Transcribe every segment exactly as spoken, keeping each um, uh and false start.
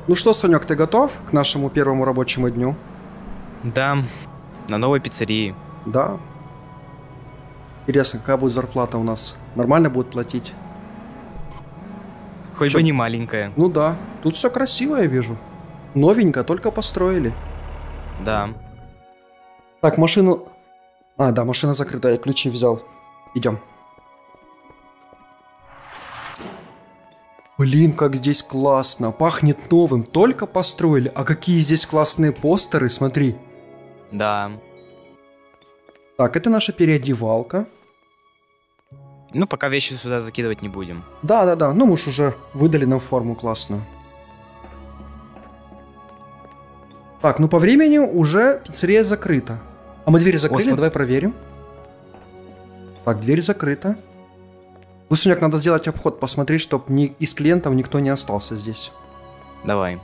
Ну что, Санек, ты готов к нашему первому рабочему дню? Да, на новой пиццерии. Да. Интересно, какая будет зарплата у нас? Нормально будет платить? Хоть Чё? бы не маленькая. Ну да, тут все красиво, я вижу. Новенько, только построили. Да. Так, машину... А, да, машина закрыта, я ключи взял. Идем. Блин, как здесь классно. Пахнет новым, только построили. А какие здесь классные постеры, смотри. Да. Так, это наша переодевалка. Ну, пока вещи сюда закидывать не будем. Да-да-да, ну мы ж уже выдали нам форму классную. Так, ну по времени уже пиццерия закрыта. А мы дверь закрыли, О, давай проверим. Так, дверь закрыта. Гусуняк, надо сделать обход, посмотреть, чтобы ни из клиентов никто не остался здесь. Давай.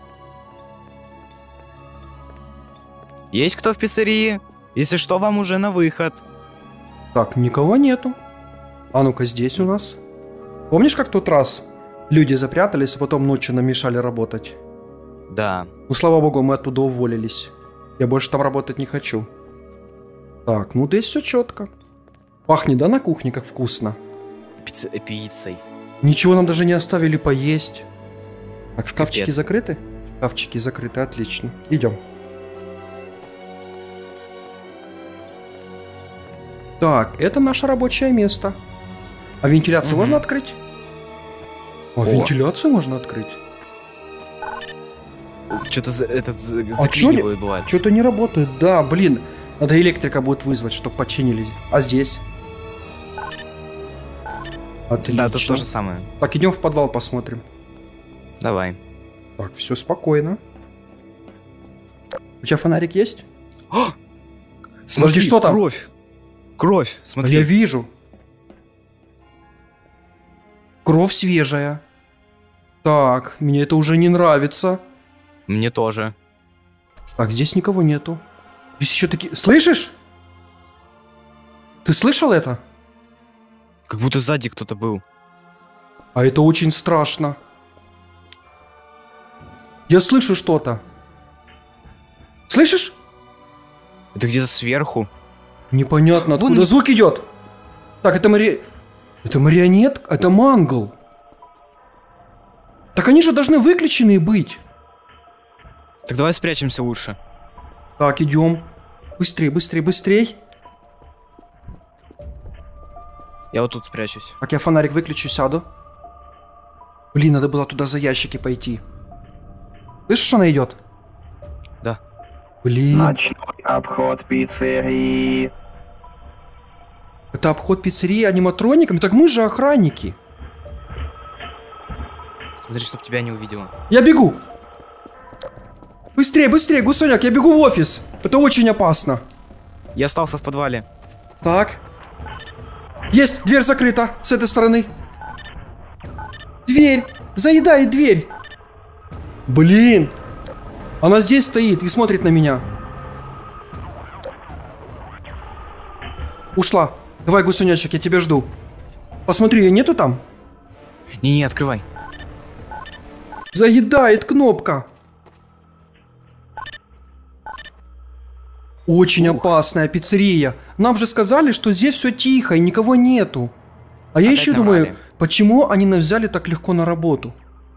Есть кто в пиццерии? Если что, вам уже на выход. Так, никого нету. А ну-ка, здесь у нас. Помнишь, как в тот раз люди запрятались, а потом ночью нам мешали работать? Да. Ну, слава богу, мы оттуда уволились. Я больше там работать не хочу. Так, ну здесь все четко. Пахнет, да, на кухне, как вкусно? Пицца, пиццей. Ничего нам даже не оставили поесть. Так, шкафчики Капец. закрыты? Шкафчики закрыты, отлично. Идем. Так, это наше рабочее место. А вентиляцию Угу. можно открыть? О, О. вентиляцию можно открыть. Что-то за, этот за- А чё не- заклинивает бывает. Что-то не работает. Да, блин. Надо электрика будет вызвать, чтобы починились. А здесь? Отлично. Да, тут то же самое. Так, идем в подвал посмотрим. Давай. Так, все спокойно. У тебя фонарик есть? Смотри, что там? Кровь. Кровь, А смотри. я вижу. Кровь свежая. Так, мне это уже не нравится. Мне тоже. Так, здесь никого нету. Здесь еще такие... Слышишь? Ты слышал это? Как будто сзади кто-то был. А это очень страшно. Я слышу что-то. Слышишь? Это где-то сверху. Непонятно, Вон- откуда звук идет. Так, это мари... Это марионетка? Это мангл. Так они же должны выключенные быть. Так давай спрячемся лучше. Так, идем. Быстрей, быстрей, быстрей. Я вот тут спрячусь. Так, я фонарик выключу, сяду. Блин, надо было туда за ящики пойти. Слышишь, она идет? Да. Блин, Ночной обход пиццерии. это обход пиццерии аниматрониками? Так мы же охранники. Смотри, чтоб тебя не увидела. Я бегу. Быстрее, быстрее, Гусоняк, я бегу в офис. Это очень опасно. Я остался в подвале. Так. Есть, дверь закрыта с этой стороны. Дверь, заедает дверь. Блин. Она здесь стоит и смотрит на меня. Ушла. Давай, Гусунячек, я тебя жду. Посмотри, ее нету там? Не-не, открывай. Заедает кнопка. Очень Ух. опасная пиццерия. Нам же сказали, что здесь все тихо и никого нету. А я Опять еще наврали. думаю, почему они нас взяли так легко на работу?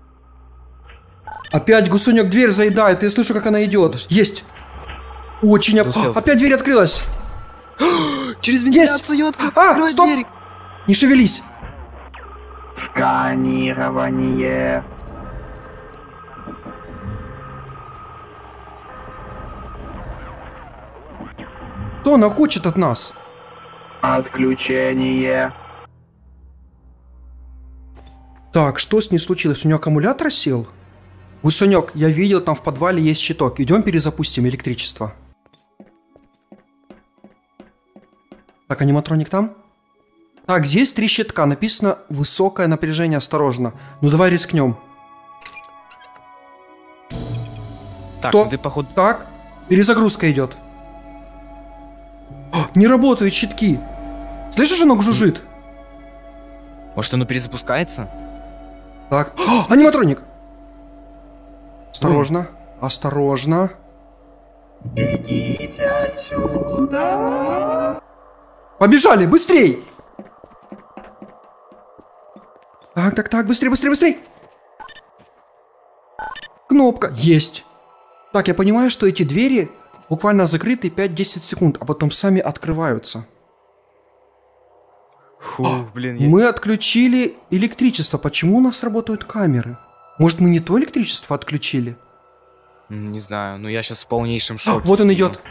Опять Гусунек дверь заедает, я слышу, как она идет. Есть. Очень Не опасно. успел. Опять дверь открылась. Через вентиляцию открой, А, стоп. Не шевелись. Сканирование. Что она хочет от нас? Отключение. Так, что с ней случилось? У нее аккумулятор сел? Гусунек, я видел, там в подвале есть щиток. Идем перезапустим электричество. Так, аниматроник там? Так, здесь три щитка. Написано высокое напряжение, осторожно. Ну давай рискнем. Так, Что? ну ты походу... Так, перезагрузка идет. О, не работают щитки. Слышишь, оно жужжит? Может, оно перезапускается? Так, О, аниматроник. Осторожно, осторожно. Бегите отсюда. Побежали, быстрей! Так, так, так, быстрее, быстрее, быстрее! Кнопка. Есть. Так, я понимаю, что эти двери буквально закрыты пять-десять секунд, а потом сами открываются. Фу, блин, я... Мы отключили электричество. Почему у нас работают камеры? Может, мы не то электричество отключили? Не знаю, но я сейчас в полнейшем шоке. Вот он стою. идет.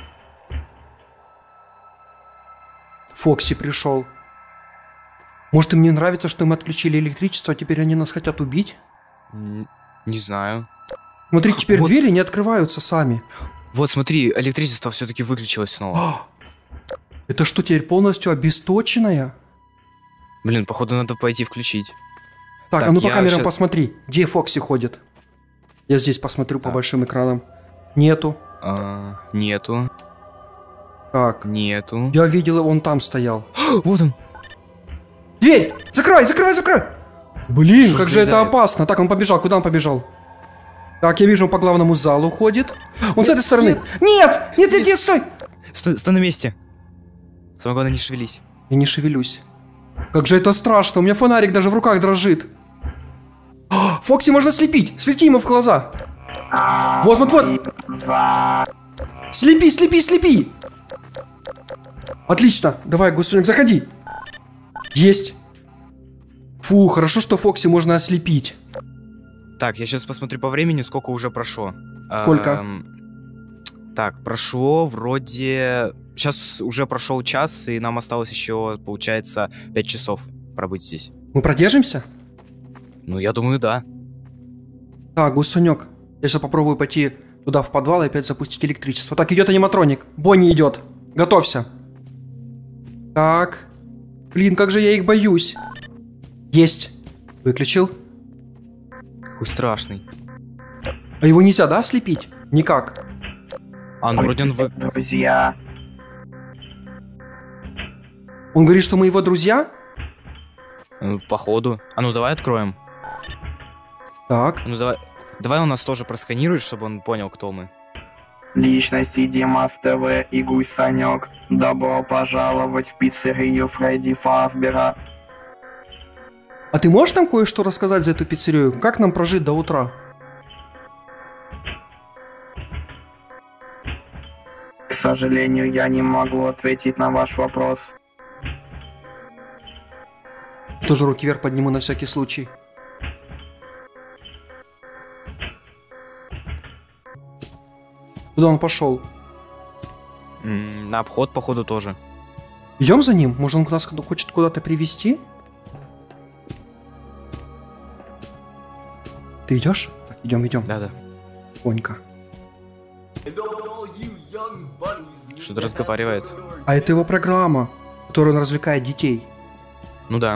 Фокси пришел. Может, им не нравится, что мы отключили электричество, а теперь они нас хотят убить? Н- Не знаю. Смотри, теперь Вот. двери не открываются сами. Вот, смотри, электричество все-таки выключилось снова. Это что, теперь полностью обесточенная? Блин, походу надо пойти включить. Так, Так, а ну по я камерам щас- посмотри, где Фокси ходит. Я здесь посмотрю по Так. большим экранам. Нету. А, нету, Так, нету. я видел, он там стоял. Вот он. Дверь! Закрывай, закрывай, закрывай! Блин, Что как же это стреляет? опасно. Так, он побежал, куда он побежал? Так, я вижу, он по главному залу ходит. Он с этой стороны. Нет! Нет, нет, нет, стой! Стой, стой на месте. Самое главное, не шевелись. Я не шевелюсь. Как же это страшно, у меня фонарик даже в руках дрожит. А, Фокси можно слепить, свети ему в глаза. Вот, вот, вот. За. Слепи, слепи, слепи. Отлично, давай, гусеник, заходи. Есть. Фу, хорошо, что Фокси можно ослепить. Так, я сейчас посмотрю по времени, сколько уже прошло. Сколько? Эм, Так, прошло вроде... Сейчас уже прошел час, и нам осталось еще, получается, пять часов пробыть здесь. Мы продержимся? Ну, я думаю, да. Так, гусенек, я сейчас попробую пойти туда в подвал и опять запустить электричество. Так, идет аниматроник. Бонни идет. Готовься. Так. Блин, как же я их боюсь. Есть. Выключил. Какой страшный. А его нельзя, да, слепить? Никак. А, ну вроде он вы... Друзья. Он говорит, что мы его друзья? э, Походу. А ну давай откроем. Так. А ну давай... Давай он нас тоже просканирует, чтобы он понял, кто мы. Личности Димас ТВ и Гусь Санек. Добро пожаловать в пиццерию Фредди Фазбера. А ты можешь нам кое-что рассказать за эту пиццерию? Как нам прожить до утра? К сожалению, я не могу ответить на ваш вопрос. Тоже руки вверх подниму на всякий случай. Куда он пошел? М, На обход, походу, тоже. Идем за ним? Может, он нас хочет куда-то привести? Ты идешь? Так, идем, идем. Да-да. Тихонько. Что-то разговаривает. А это его программа, которую он развлекает детей. Ну да.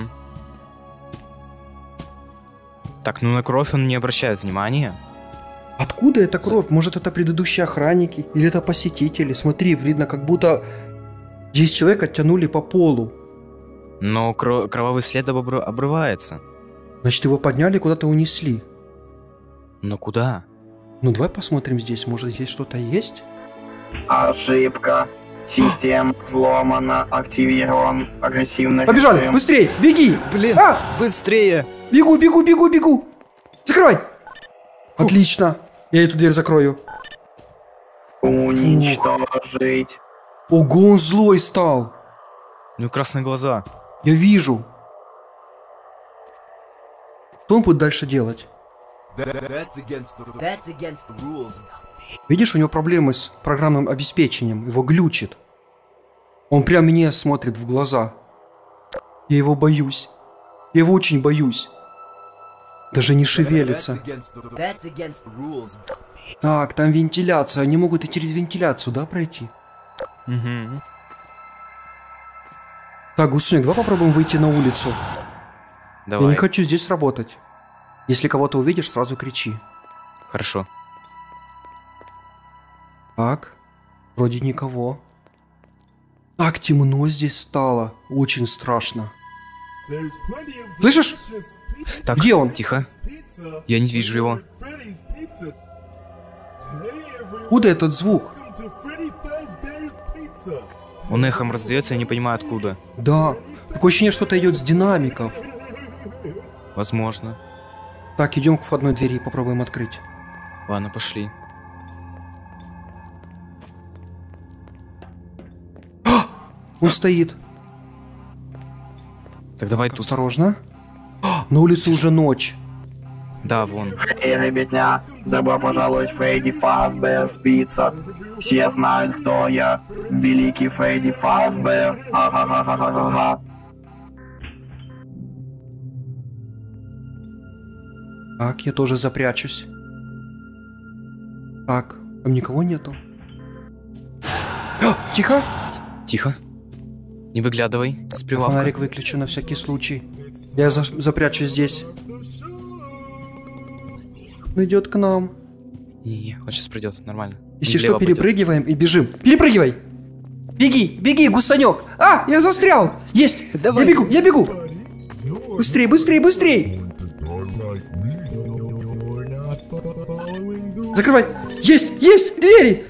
Так, ну на кровь он не обращает внимания. Откуда эта кровь? Может, это предыдущие охранники? Или это посетители? Смотри, видно, как будто десять человек оттянули по полу. Но кро- кровавый след обры- обрывается. Значит, его подняли и куда-то унесли. Но куда? Ну, давай посмотрим здесь. Может, здесь что-то есть? Ошибка. Система взломана. Активирован агрессивный Побежали! режим. Быстрей! Беги! Блин, А! быстрее! Бегу, бегу, бегу, бегу! Закрывай! Отлично! Я эту дверь закрою. Уничтожить. Ого, он злой стал! У него красные глаза. Я вижу. Что он будет дальше делать? That's against the That's against the rules. Видишь, у него проблемы с программным обеспечением. Его глючит. Он прям мне смотрит в глаза. Я его боюсь. Я его очень боюсь. Даже не шевелится. That's against the That's against the rules. Так, там вентиляция. Они могут и через вентиляцию, да, пройти? Угу. Так, гусеник, давай попробуем выйти на улицу. Давай. Я не хочу здесь работать. Если кого-то увидишь, сразу кричи. Хорошо. Так, вроде никого. Так темно здесь стало. Очень страшно. Слышишь? Так, Где он? Тихо. Я не вижу его. Откуда этот звук? Он эхом раздается, я не понимаю откуда. Да. Такое ощущение, что-то идет с динамиков. Возможно. Так, идем к входной двери, попробуем открыть. Ладно, пошли. Он стоит. Так давай Так, тут. осторожно. На улице уже ночь. Да, вон. Эй, ребятня, добро пожаловать в Фредди Фазбер's Pizza. Все знают, кто я. Великий Фредди Фазбер. Ха-ха-ха-ха-ха-ха. Так, я тоже запрячусь. Так, там никого нету. А, тихо! Тихо. Не выглядывай. С прилавка. Фонарик выключу на всякий случай. Я за запрячусь здесь. Он идет к нам. Не-не, он сейчас придет, нормально. Если Он что, влево пойдет. перепрыгиваем и бежим. Перепрыгивай! Беги, беги, гусанек! А, я застрял! Есть! Давай. Я бегу, я бегу! Быстрей, быстрей, быстрей! Закрывай! Есть, есть, двери!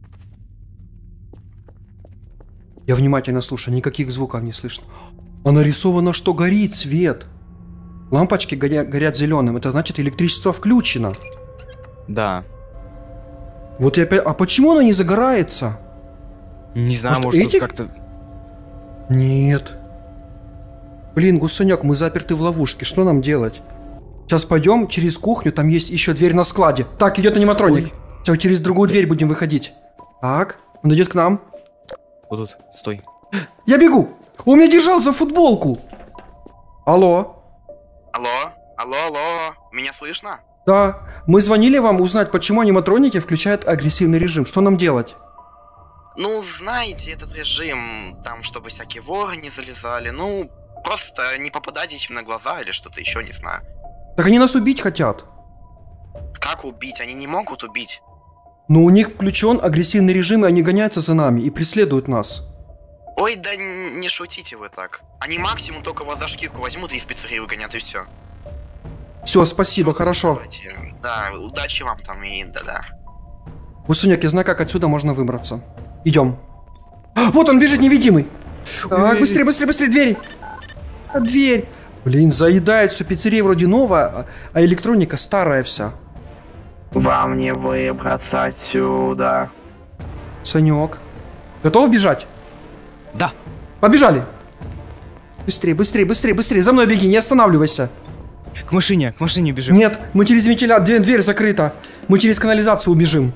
Я внимательно слушаю, никаких звуков не слышно. А нарисовано, что горит свет. Лампочки горя горят зеленым, это значит, электричество включено. Да. Вот я опять... А почему оно не загорается? Не знаю, Может, может, этих? как-то... Нет. Блин, гусанек, мы заперты в ловушке, что нам делать? Сейчас пойдем через кухню, там есть еще дверь на складе. Так, идет аниматроник. Все, через другую дверь будем выходить. Так, он идет к нам. Вот тут, стой. Я бегу! Он меня держал за футболку! Алло? Алло? Алло, алло? Меня слышно? Да, мы звонили вам узнать, почему аниматроники включают агрессивный режим. Что нам делать? Ну, знаете, этот режим, там, чтобы всякие воры не залезали, ну, просто не попадайтесь им на глаза или что-то еще, не знаю. Так они нас убить хотят. Как убить? Они не могут убить. Но у них включен агрессивный режим, и они гоняются за нами и преследуют нас. Ой, да не шутите вы так. Они максимум только вас за шкирку возьмут и из пиццерии выгонят, и все. Все, спасибо, хорошо. Давайте. Да, удачи вам там и да-да. Гусуняк, я знаю, как отсюда можно выбраться. Идем. А, вот он бежит, невидимый. Так, быстрее, быстрее, быстрее, двери. А, дверь. Блин, заедает все, пиццерия вроде новая, а электроника старая вся. Вам не выбраться отсюда. Санек. Готов бежать? Да. Побежали. Быстрее, быстрее, быстрее, быстрее. За мной беги, не останавливайся. К машине, к машине бежим. Нет, мы через вентилятор, дверь, дверь закрыта. Мы через канализацию убежим.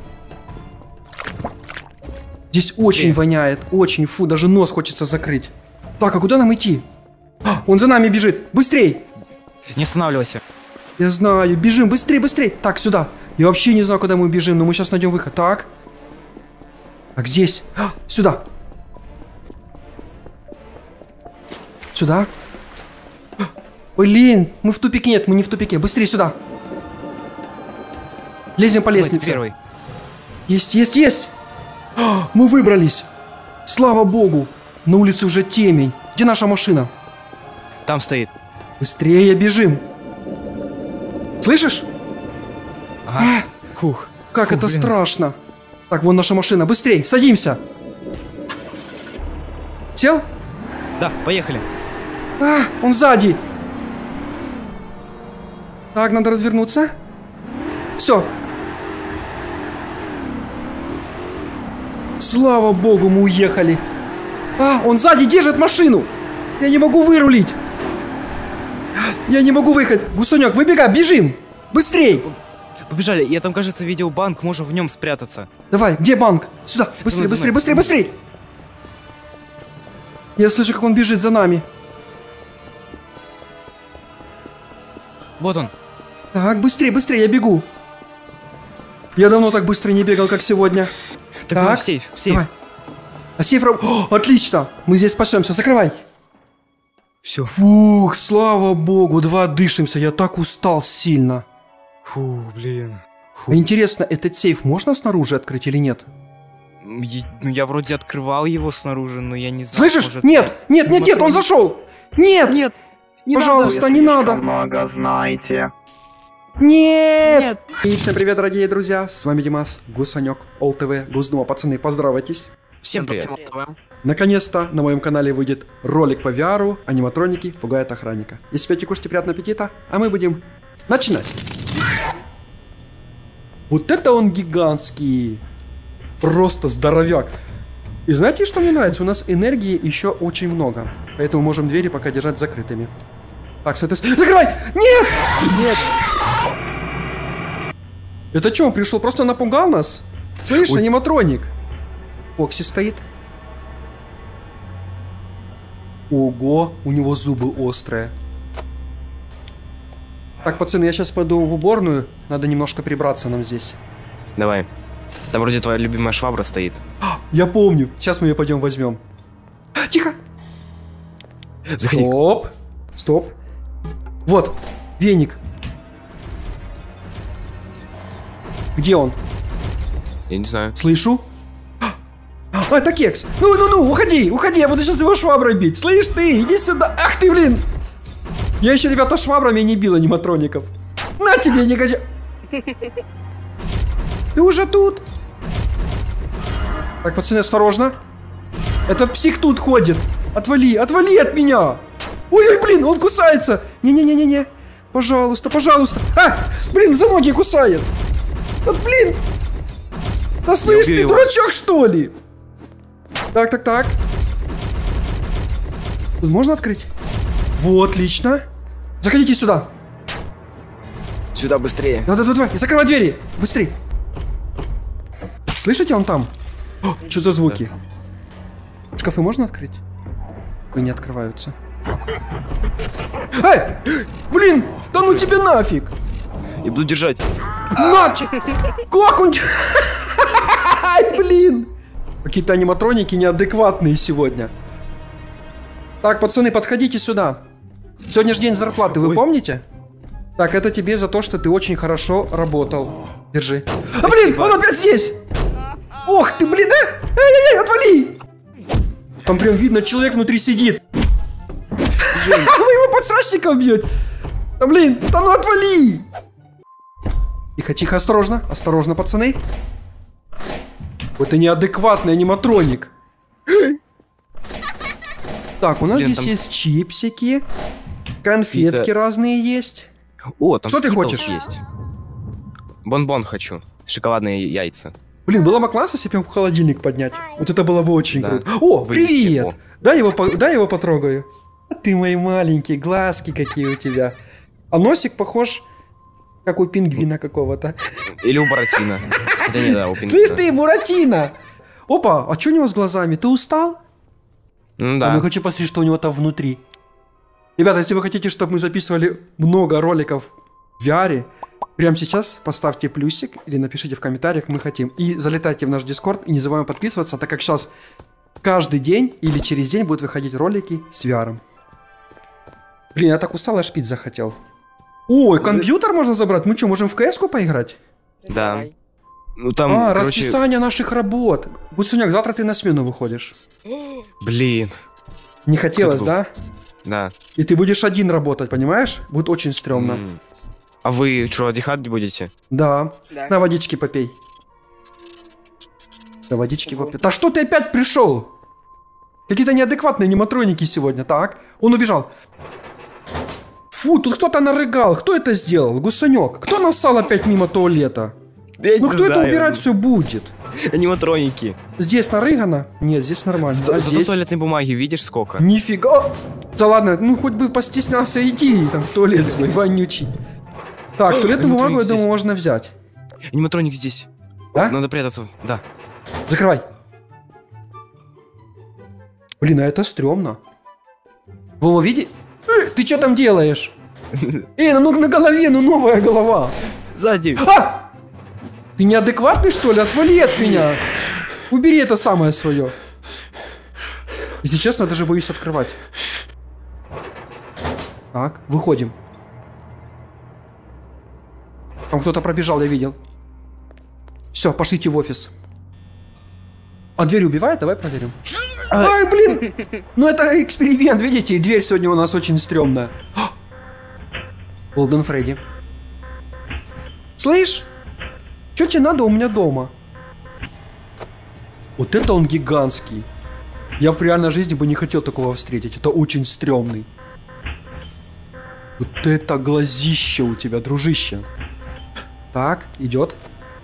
Здесь очень Быстрее. воняет, очень, фу, даже нос хочется закрыть. Так, а куда нам идти? А, он за нами бежит, быстрей! Не останавливайся. Я знаю, бежим, быстрей, быстрей. Так, сюда. Я вообще не знаю, куда мы бежим, но мы сейчас найдем выход. Так. Так, здесь. А, сюда. Сюда. А, блин, мы в тупике. Нет, мы не в тупике. Быстрее сюда. Лезем по Давай, лестнице. Первый. Есть, есть, есть. А, мы выбрались. Слава богу. На улице уже темень. Где наша машина? Там стоит. Быстрее бежим. Слышишь? Ага. Фух. Как Фу, это блин. страшно. Так, вон наша машина. Быстрей, садимся. Сел? Да, поехали. А, он сзади. Так, надо развернуться. Все. Слава богу, мы уехали. А, он сзади держит машину. Я не могу вырулить. Я не могу выехать. Гусанек, выбегай, бежим. Быстрей. Побежали. Я там, кажется, видел банк, можем в нем спрятаться. Давай, где банк? Сюда, быстрее, За быстрее, мной. быстрее, быстрее. Я слышу, как он бежит за нами. Вот он. Так, быстрее, быстрее, я бегу. Я давно так быстро не бегал, как сегодня. Так, Так, давай в сейф, в сейф. Давай. А сейф раб- О, отлично! Мы здесь спасемся, закрывай. Все. Фух, слава богу, два дышимся, я так устал сильно. Фу, блин. А интересно, этот сейф можно снаружи открыть или нет? Е- Ну, я вроде открывал его снаружи, но я не знаю. Слышишь? может- Нет, нет, нет, нет, он зашел! Нет! Нет! Не Пожалуйста, Вы не слишком надо! много знаете. Нет! И всем привет, дорогие друзья, с вами Димас, Гусанек, ОЛТВ, Гусдума. Пацаны, поздравайтесь. Всем привет. Наконец-то на моем канале выйдет ролик по ви ар, аниматроники пугают охранника. Если пьете, кушайте, приятного аппетита, а мы будем начинать. Вот это он гигантский. Просто здоровяк. И знаете, что мне нравится? У нас энергии еще очень много. Поэтому можем двери пока держать закрытыми. Так, с этой... Закрывай! Нет! Нет! Это что, он пришел? Просто напугал нас? Слышь, Ой. аниматроник. Окси стоит. Ого, у него зубы острые. Так, пацаны, я сейчас пойду в уборную. Надо немножко прибраться нам здесь. Давай. Там вроде твоя любимая швабра стоит. Я помню. Сейчас мы ее пойдем возьмем. Тихо! Заходи. Стоп. Стоп. Вот, веник. Где он? Я не знаю. Слышу. А, это кекс. Ну, ну, ну, уходи, уходи, я буду сейчас его шваброй бить. Слышь ты, иди сюда. Ах ты, блин. Я еще, ребята, швабрами не бил аниматроников. На тебе, негодяй. Ты уже тут? Так, пацаны, осторожно. Этот псих тут ходит. Отвали, отвали от меня. Ой-ой, блин, он кусается. Не-не-не-не-не. Пожалуйста, пожалуйста. А, блин, за ноги кусает. Да, блин. Да слышь, ты его. Дурачок, что ли? Так, так, так. Тут можно открыть? Вот, отлично. Заходите сюда. Сюда быстрее. Давай, давай, давай. Закрывай двери. Быстрей. Слышите, он там? О, что за звуки? Да. Шкафы можно открыть? Ой, не открываются. Эй! Блин! Да ну тебе нафиг! Я буду держать. Нафиг! Как он... Ай, блин! Какие-то аниматроники неадекватные сегодня. Так, пацаны, подходите сюда. Сегодня же день зарплаты, вы Ой. помните? Так, это тебе за то, что ты очень хорошо работал. Держи. А, блин, он опять здесь! Ох ты, блин, а! Эй-эй-эй, отвали! Там прям видно, человек внутри сидит. Вы его под страшником бьете. Да, блин, да ну отвали! Тихо, тихо, осторожно, осторожно, пацаны. Это неадекватный аниматроник. Так, у нас блин, здесь там... есть чипсики, конфетки Это... разные есть. О, там что ты хочешь? Есть. Бон-бон хочу, шоколадные яйца. Блин, было бы классно, если бы в холодильник поднять. Вот это было бы очень да. круто. О, Вынести. привет! О. Дай его, по... Дай его потрогаю. Ты мои маленькие, глазки какие у тебя. А носик похож, как у пингвина какого-то. Или у Буратино. Хотя не, да, у пингвина. Слышь ты, Буратино! Опа, а что у него с глазами? Ты устал? Ну да. А ну хочу посмотреть, что у него там внутри. Ребята, если вы хотите, чтобы мы записывали много роликов в ви ар, прямо сейчас поставьте плюсик или напишите в комментариях, мы хотим. И залетайте в наш Дискорд и не забываем подписываться, так как сейчас каждый день или через день будут выходить ролики с ви ар. Блин, я так устал, аж пить захотел. Ой, компьютер можно забрать? Мы что, можем в кэ эс-ку поиграть? Да. Ну там, а, короче... расписание наших работ. Гусуняк, завтра ты на смену выходишь. Блин. Не хотелось, да? Да. И ты будешь один работать, понимаешь? Будет очень стрёмно. Mm. А вы что, отдыхать будете? Да. да. На водички попей. На водички попей. Да что ты опять пришел? Какие-то неадекватные аниматроники сегодня. Так, он убежал. Фу, тут кто-то нарыгал. Кто это сделал? Гусанек. Кто нассал опять мимо туалета? Я ну кто знаю. это убирать все будет? Аниматроники. Здесь нарыгано? Нет, здесь нормально. За, а зато здесь... туалетной бумаги видишь сколько? Нифига. Да ладно, ну хоть бы постеснялся идти там в туалет свой, вонючий. Так, туалетную бумагу, я думаю, можно взять. Аниматроник здесь. Да? Надо прятаться, да. Закрывай. Блин, а это стрёмно. Вова, види? Э, ты что там делаешь? Эй, ну на голове, ну новая голова. Сзади. А! Ты неадекватный, что ли? Отвали от меня. Убери это самое свое. Если честно, даже боюсь открывать. Так, выходим. Там кто-то пробежал, я видел. Все, пошлите в офис. А дверь убивает? Давай проверим. Ай, блин! Ну это эксперимент, видите? Дверь сегодня у нас очень стрёмная. Голден Фредди. Слышь? Что тебе надо у меня дома? Вот это он гигантский. Я в реальной жизни бы не хотел такого встретить. Это очень стрёмный. Вот это глазище у тебя, дружище. Так, идет.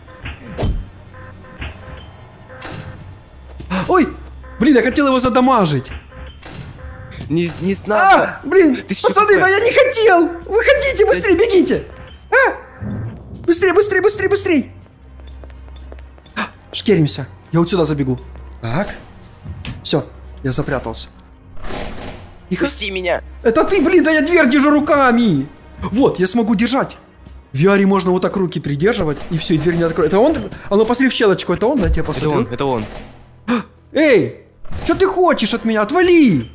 Ой! Блин, я хотел его задамажить. Не, не надо. А, блин, Ты пацаны, чё, да я не хотел! Выходите, быстрее, бегите! А! Быстрее, быстрее, быстрее, быстрее! Шкеримся. Я вот сюда забегу. Так. Все, я запрятался. Тихо. Пусти меня. Это ты, блин, да я дверь держу руками! Вот, я смогу держать. В ви ар можно вот так руки придерживать, и все, и дверь не откроет. Это он? А ну посмотри в щелочку, это он, да, тебе посмотрю? Это он, это он. Эй! Что ты хочешь от меня? Отвали!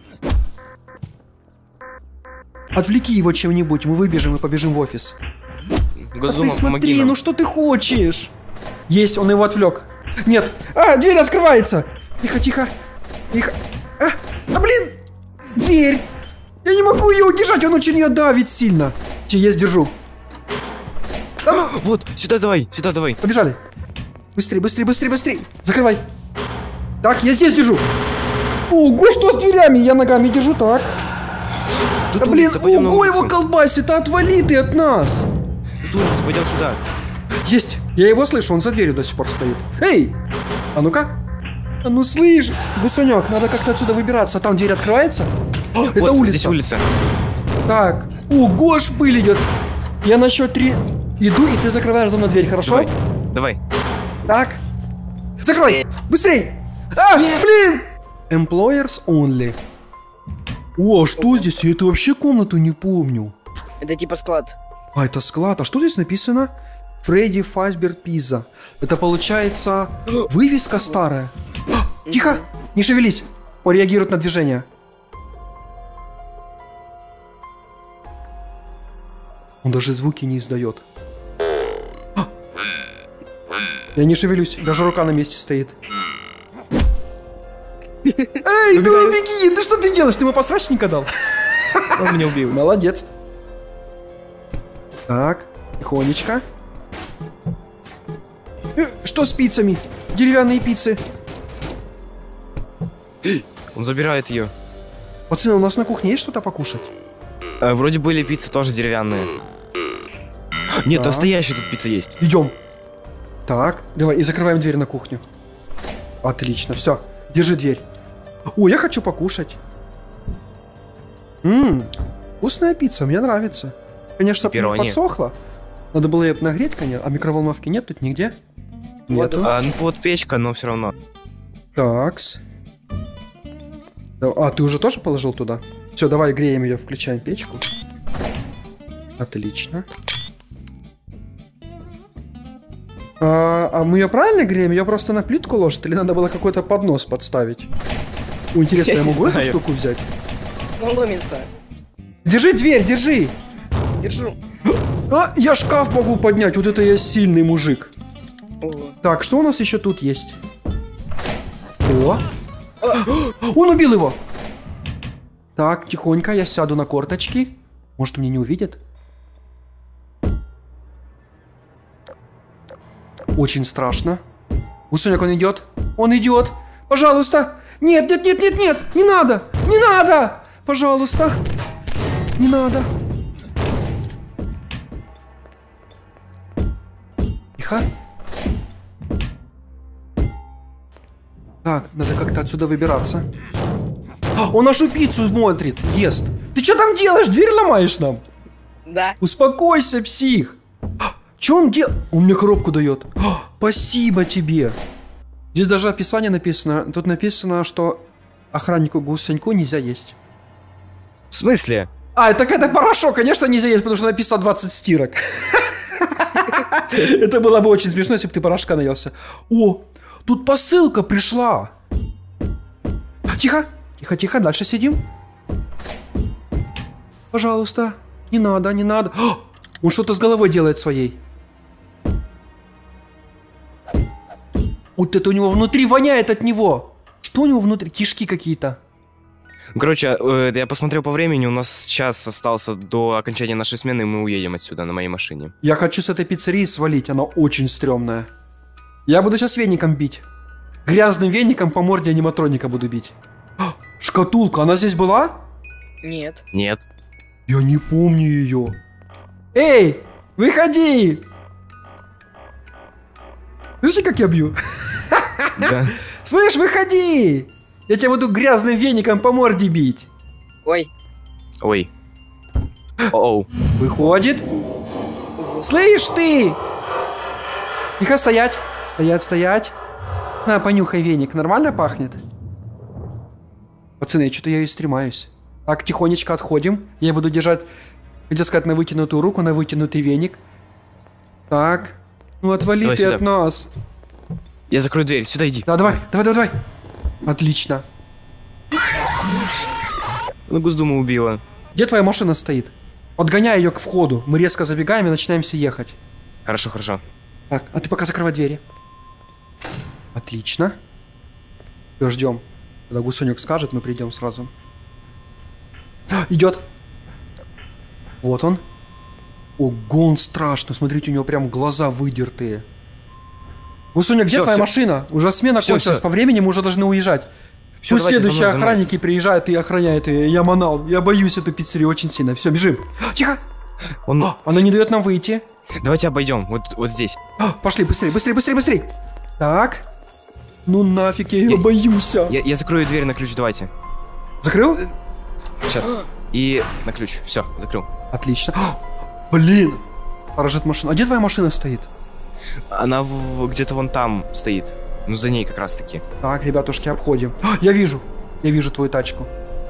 Отвлеки его чем-нибудь, мы выбежим и побежим в офис. Госдума, а ты помоги смотри, нам. ну что ты хочешь? Есть, он его отвлек. Нет. А, дверь открывается. Тихо, тихо. Тихо. А, а блин! Дверь! Я не могу ее удержать, он очень ее давит сильно. Че, я сдержу. А ну! Вот, сюда давай, сюда давай. Побежали. Быстрее, быстрее, быстрее, быстрее. Закрывай. Так, я здесь держу. Ого, что с дверями? Я ногами держу, так. Тут Да блин, улица, пойдем на ого, его улицу. колбасит, а отвали ты от нас. Тут улица, пойдем сюда. Есть, я его слышу, он за дверью до сих пор стоит. Эй, а ну-ка. А ну слышь, Гусанек, надо как-то отсюда выбираться. Там дверь открывается? О, это Вот, улица. здесь улица. Так, ого, шпыль идет. Я на счет три иду, и ты закрываешь за мной дверь, хорошо? Давай, давай. Так. Закрой, быстрей. А, блин. Employers only. О, что здесь? Я эту вообще комнату не помню. Это типа склад. А, это склад. А что здесь написано? Фредди Фазбер Пизза. Это получается вывеска старая. А, тихо, не шевелись. Он реагирует на движение. Он даже звуки не издает. А! Я не шевелюсь, даже рука на месте стоит. Эй, давай беги! Ты что ты делаешь? Ты ему посрачника дал? Он меня убил. Молодец. Так, тихонечко. Э, Что с пиццами? Деревянные пиццы. Он забирает ее. Пацаны, у нас на кухне есть что-то покушать? Э, вроде были пиццы тоже деревянные. Нет, Да. настоящая тут пицца есть. Идем. Так, давай, и закрываем дверь на кухню. Отлично, все. Держи дверь. О, я хочу покушать. Ммм, вкусная пицца, мне нравится. Конечно, не Пепперони. подсохла. Надо было ее нагреть, конечно. А микроволновки нет тут нигде? Нету. А, ну вот печка, но все равно. Такс. Да, А, ты уже тоже положил туда? Все, давай греем ее, включаем печку. Отлично. А, а мы ее правильно греем? Ее просто на плитку ложат? Или надо было какой-то поднос подставить? О, интересно, Я я не могу эту знаю. штуку взять? Он ломится. Держи дверь, держи! Держу. А, я шкаф могу поднять, вот это я сильный мужик. Ого. Так, что у нас еще тут есть? О! Он убил его! Так, тихонько, я сяду на корточки. Может, меня не увидят? Очень страшно. Гусоняк, он идет? Он идет! Пожалуйста! Нет, нет, нет, нет, нет! Не надо! Не надо! Пожалуйста! Не надо! Тихо. Так, надо как-то отсюда выбираться. А, он нашу пиццу смотрит, ест. Ты что там делаешь? Дверь ломаешь нам? Да. Успокойся, псих. А, что он делает? Он мне коробку дает. А, спасибо тебе. Здесь даже описание написано. Тут написано, что охраннику Гусаньку нельзя есть. В смысле? А, так это порошок, конечно, нельзя есть, потому что написано двадцать стирок. Это было бы очень смешно, если бы ты порошка наелся. О, тут посылка пришла. Тихо, тихо, тихо, дальше сидим. Пожалуйста, не надо, не надо. О, он что-то с головой делает своей. Вот это у него внутри воняет от него. Что у него внутри? Кишки какие-то. Короче, э, я посмотрел по времени, у нас час остался до окончания нашей смены, и мы уедем отсюда на моей машине. Я хочу с этой пиццерии свалить, она очень стрёмная. Я буду сейчас веником бить. Грязным веником по морде аниматроника буду бить. А, шкатулка, она здесь была? Нет. Нет. Я не помню ее. Эй, выходи! Слышишь, как я бью? Да. Слышь, выходи! Я тебя буду грязным веником по морде бить. Ой. Ой. Оу. Выходит. Слышь ты! Тихо, стоять. Стоять, стоять. На, понюхай веник. Нормально пахнет? Пацаны, что-то я и стремаюсь. Так, тихонечко отходим. Я буду держать, хотел сказать, на вытянутую руку, на вытянутый веник. Так. Ну отвали Давай ты сюда. от нас. Я закрою дверь, сюда иди. Да, давай, давай, давай, давай. Отлично. Ну, Госдума убила. Где твоя машина стоит? Подгоняй ее к входу. Мы резко забегаем и начинаем все ехать. Хорошо, хорошо. Так, а ты пока закрывай двери. Отлично. Все, ждем. Когда гусонек скажет, мы придем сразу. А, идет. Вот он. Ого, он страшно. Смотрите, у него прям глаза выдертые. Гусоня, где Всё, твоя всё. машина? Уже смена Всё, кончилась. всё. По времени мы уже должны уезжать. Всё, Пусть давайте, за следующие мной, за мной. охранники приезжают и охраняют ее. Я манал. Я боюсь эту пиццерию очень сильно. Все, бежим. Тихо. Он... А, она не дает нам выйти. Давайте обойдем, вот, вот здесь. А, пошли, быстрее, быстрее, быстрее, быстрее. Так. Ну нафиг, я ее Я- боюсь. Я, я закрою дверь на ключ, давайте. Закрыл? Сейчас. И на ключ. Все, закрыл. Отлично. А, блин. Поражает машина. А где твоя машина стоит? Она в- где-то вон там стоит. Ну, за ней как раз таки. Так, ребятушки, обходим. А, я вижу. Я вижу твою тачку.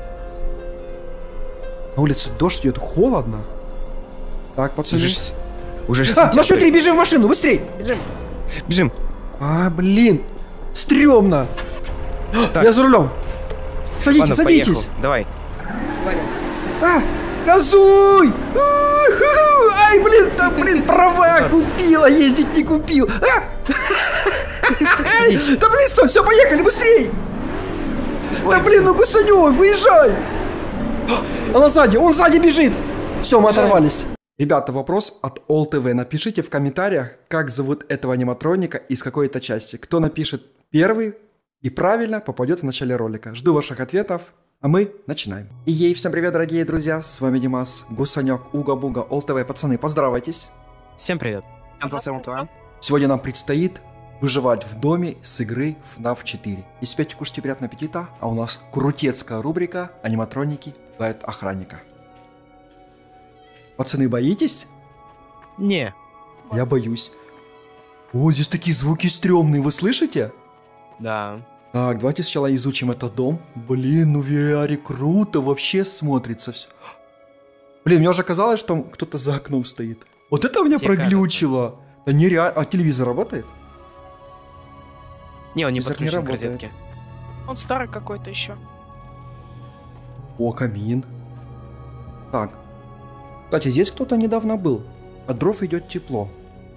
На улице дождь идет, холодно. Так, пацаны. Уже, с- уже А, сентябрь. на счет три, бежи в машину, быстрей. Бежим. Бежим. А, блин. Стремно. Так. Я за рулем. Садитесь, Ладно, садитесь. поехал. Давай. Ваня. А, газуй! У-ху-ху! Ай, блин, да, блин, права купила, ездить не купил. А! Ай, да блин, стой, все, поехали, быстрей! Да блин, ну гусанёй, выезжай! Она сзади, он сзади бежит! Все, мы оторвались. Ребята, вопрос от All ти ви. Напишите в комментариях, как зовут этого аниматроника и с какой это части. Кто напишет первый и правильно попадет в начале ролика. Жду ваших ответов. А мы начинаем. И ей, всем привет, дорогие друзья, с вами Димас, Гусанек, Уга-Буга, All ти ви. Пацаны, поздравайтесь. Всем привет. Сегодня нам предстоит выживать в доме с игры эф наф четыре. И спейте, кушайте, приятного аппетита, а у нас крутецкая рубрика «Аниматроники пугают охранника». Пацаны, боитесь? Не. Я боюсь. О, здесь такие звуки стрёмные, вы слышите? Да. Так, давайте сначала изучим этот дом. Блин, ну в ви ар круто, вообще смотрится все. Блин, мне уже казалось, что там кто-то за окном стоит. Вот это меня Тебе проглючило. Да нереально. А телевизор работает? Не, он не Телевизор не подключен к работает. розетке. Он старый какой-то еще. О, камин. Так. Кстати, здесь кто-то недавно был. От дров идет тепло.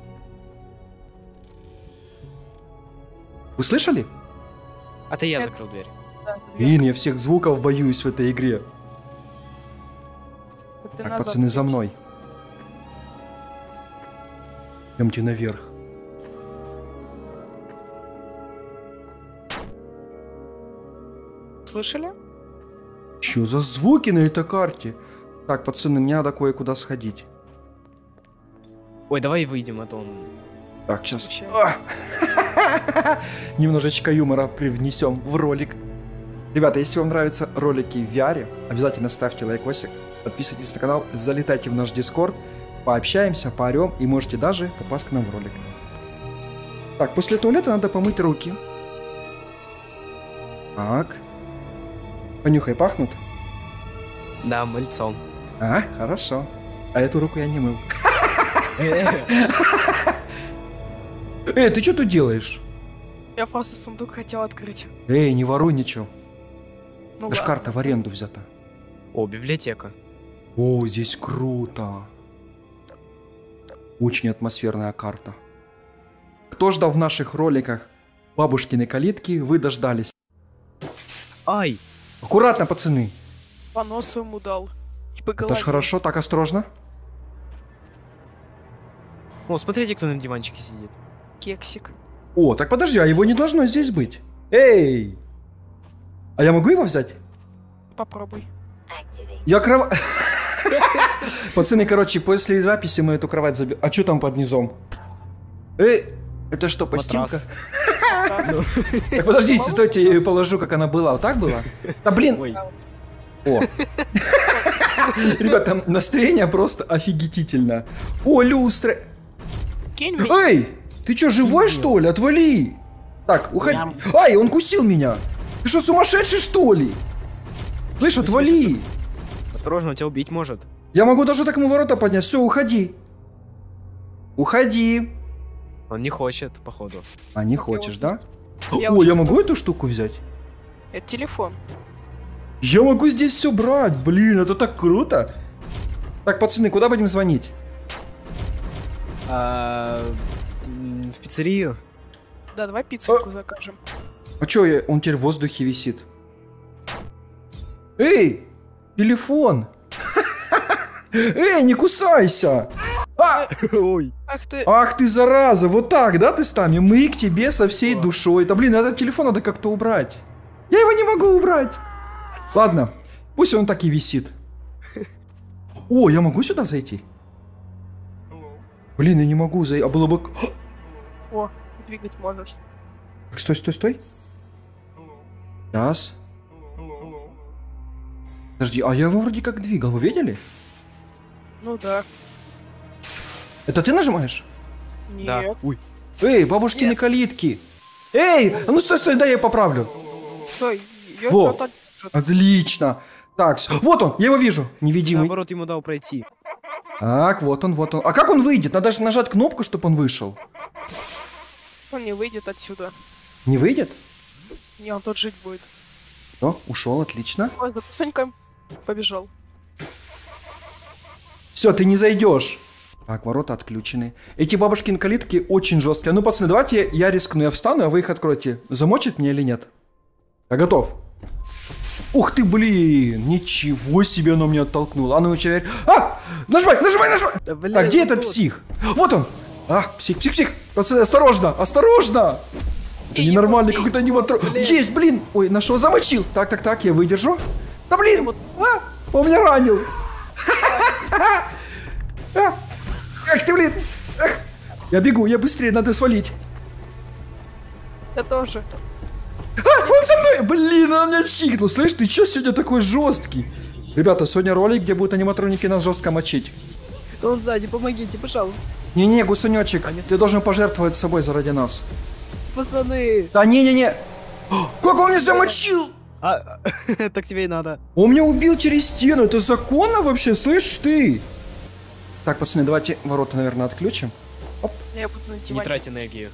Вы слышали? А то я Это- закрыл дверь. Да, Блин, я всех звуков боюсь в этой игре. ты Так, назад пацаны, за идёшь. мной. Идемте наверх. Слышали? Что за звуки на этой карте? Так, пацаны, мне надо кое-куда сходить. Ой, давай выйдем, а то он... Так, сейчас. Вообще. Немножечко юмора привнесем в ролик. Ребята, если вам нравятся ролики в ви ар, обязательно ставьте лайкосик, подписывайтесь на канал, залетайте в наш дискорд, пообщаемся, поорем и можете даже попасть к нам в ролик. Так, после туалета надо помыть руки. Так. Понюхай, пахнут? Да, мальцом. А, хорошо. А эту руку я не мыл. Эй, ты что тут делаешь? Я просто сундук хотел открыть. Эй, не воруй ничего. Ну Наша ладно. карта в аренду взята. О, библиотека. О, здесь круто. Очень атмосферная карта. Кто ждал в наших роликах бабушкины калитки, вы дождались. Ай! Аккуратно, пацаны. По носу ему дал. И по Это голове. ж хорошо, так осторожно. О, смотрите, кто на диванчике сидит. Кексик. О, так подожди, а его не должно здесь быть. Эй! А я могу его взять? Попробуй. Я кров... Пацаны, короче, после записи мы эту кровать забьем. А что там под низом? Эй, это что, постилка? Раз. Так подождите, стойте, я ее положу, как она была. Вот так была? Да блин! Ой. О. Ребята, настроение просто офигительно. О, люстра. Кинь меня. Эй! Ты что, живой, что ли? Отвали! Так, уходи. Ай, он кусил меня! Ты что, сумасшедший, что ли? Слышь, отвали! Осторожно, он тебя убить может. Я могу даже так ему ворота поднять. Все, уходи. Уходи. Он не хочет, походу. А не хочешь, да? Я О, уже я могу стою. эту штуку взять? Это телефон. Я могу здесь все брать. Блин, это так круто. Так, пацаны, куда будем звонить? А, м, в пиццерию? Да, давай пиццу закажем. А чё, я- он теперь в воздухе висит? Эй! Телефон! Эй, не кусайся! А! Ой. Ах ты. Ах ты, зараза! Вот так, да, ты с нами? Мы к тебе со всей душой. Да блин, этот телефон надо как-то убрать. Я его не могу убрать. Ладно, пусть он так и висит. О, я могу сюда зайти? Блин, я не могу зайти. А было бы... О, двигать можешь. Стой, стой, стой. Сейчас. Подожди, а я его вроде как двигал, вы видели? Ну да. Это ты нажимаешь? Да. Нет. Ой. Эй, бабушкины калитки. Эй, а ну стой, стой, дай я поправлю. Стой, её Во. что-то держит. Отлично. Так, с- вот он, я его вижу, невидимый. Наоборот, ему дал пройти. Так, вот он, вот он. А как он выйдет? Надо же нажать кнопку, чтобы он вышел. Он не выйдет отсюда. Не выйдет? Не, он тут жить будет. О, ушел, отлично. Ой, за Санькой побежал. Все, ты не зайдешь. Так, ворота отключены. Эти бабушкины калитки очень жесткие. Ну, пацаны, давайте я рискну, я встану, а вы их откроете. Замочит мне или нет? Я готов. Ух ты, блин, ничего себе оно меня оттолкнуло. А ну, теперь... А! Нажимай, нажимай, нажимай! Да, блин, Так, где ну этот вот. псих? Вот он! А, псих, псих, псих! Пацаны, осторожно, осторожно! Это Эй, ненормальный его- какой-то аниматор... Есть, блин! Ой, нашего замочил! Так, так, так, я выдержу. Да блин! А, он меня ранил! А, Ах ты, блин! Ах. Я бегу, я быстрее, надо свалить. Я тоже. А, он со мной! Блин, он меня чикнул. Слышь, ты чё сегодня такой жесткий? Ребята, сегодня ролик, где будут аниматроники нас жестко мочить. Да он сзади, помогите, пожалуйста. Не-не, гусынёчек, ты должен пожертвовать собой заради нас. Пацаны. Да не-не-не! О, как он меня замочил! А, так тебе и надо. Он меня убил через стену, это законно вообще, слышишь ты? Так, пацаны, давайте ворота, наверное, отключим. Я буду на Не диване. трать энергию.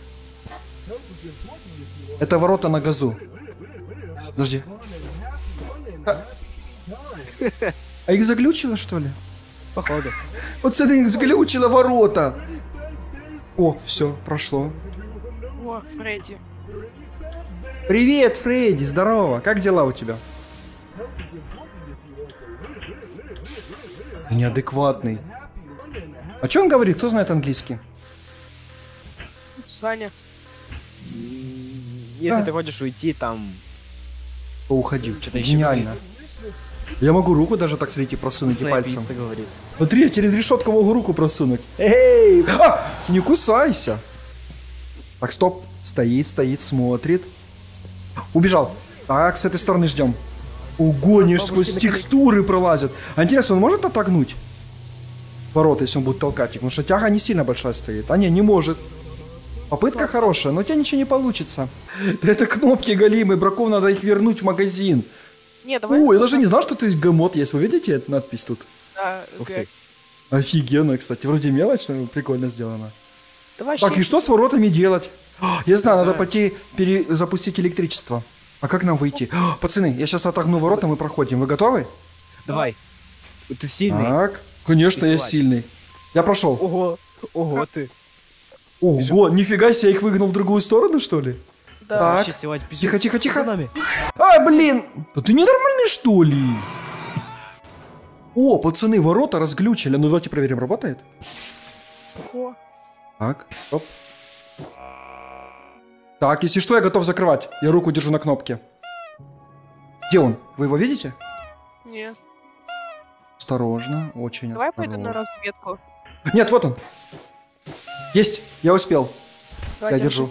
Это ворота на газу. Подожди. А, а их заглючило, что ли? Походу. Пацаны, их заглючило ворота. О, все, прошло. О, Фредди. Привет, Фредди, здорово. Как дела у тебя? Неадекватный. А что он говорит? Кто знает английский? Саня. Если А. ты хочешь уйти, там... О, уходи. Что-то еще Гениально. Я могу руку даже так, смотрите, просунуть и вкусная пальцем. пицца говорит. Смотри, я через решетку могу руку просунуть. Эй! А! Не кусайся! Так, стоп. Стоит, стоит, смотрит. Убежал. Так, с этой стороны ждем. Ого, они ж сквозь текстуры пролазят. А интересно, он может отогнуть ворота, если он будет толкать их? Потому что тяга не сильно большая стоит. А не, не может. Попытка хорошая, но у тебя ничего не получится. Это кнопки голимые, браков, надо их вернуть в магазин. Не, давай. О, я даже не знал, что тут гамот есть. Вы видите эту надпись тут? Да, Ух г- ты. Офигенно, кстати. Вроде мелочь, но прикольно сделано. Давай Так, и щит. что с воротами делать? А, Я знаю, надо пойти перезапустить электричество. А как нам выйти? А, Пацаны, я сейчас отогну ворота, мы проходим. Вы готовы? Давай. Ты сильный. Так, конечно, я Присылай. сильный. Я прошел. Ого. Ого, ты. Ого, нифига себе, я их выгнал в другую сторону, что ли? Да. Так. Вообще, Силач, бежи. Тихо, тихо, За тихо. нами. А, блин! Да ты ненормальный, что ли? О, пацаны, ворота разглючили. Ну, давайте проверим, работает? О, Так, стоп. Так, если что, я готов закрывать. Я руку держу на кнопке. Где он? Вы его видите? не. Осторожно, очень Давай осторожно. пойду на разведку. Нет, вот он. Есть, я успел. Давай, Я держу.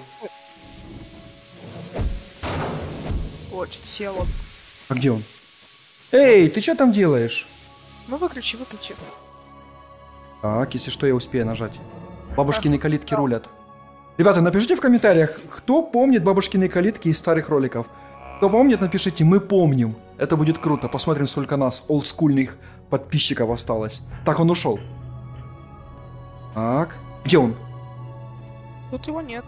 О, что-то село. А где он? Эй, ты что там делаешь? Ну, выключи, выключи. Так, если что, я успею нажать. Бабушкины калитки рулят. Ребята, напишите в комментариях, кто помнит бабушкины калитки из старых роликов. Кто помнит, напишите, мы помним. Это будет круто. Посмотрим, сколько нас, олдскульных подписчиков, осталось. Так, он ушел. Так, где он? Тут его нет.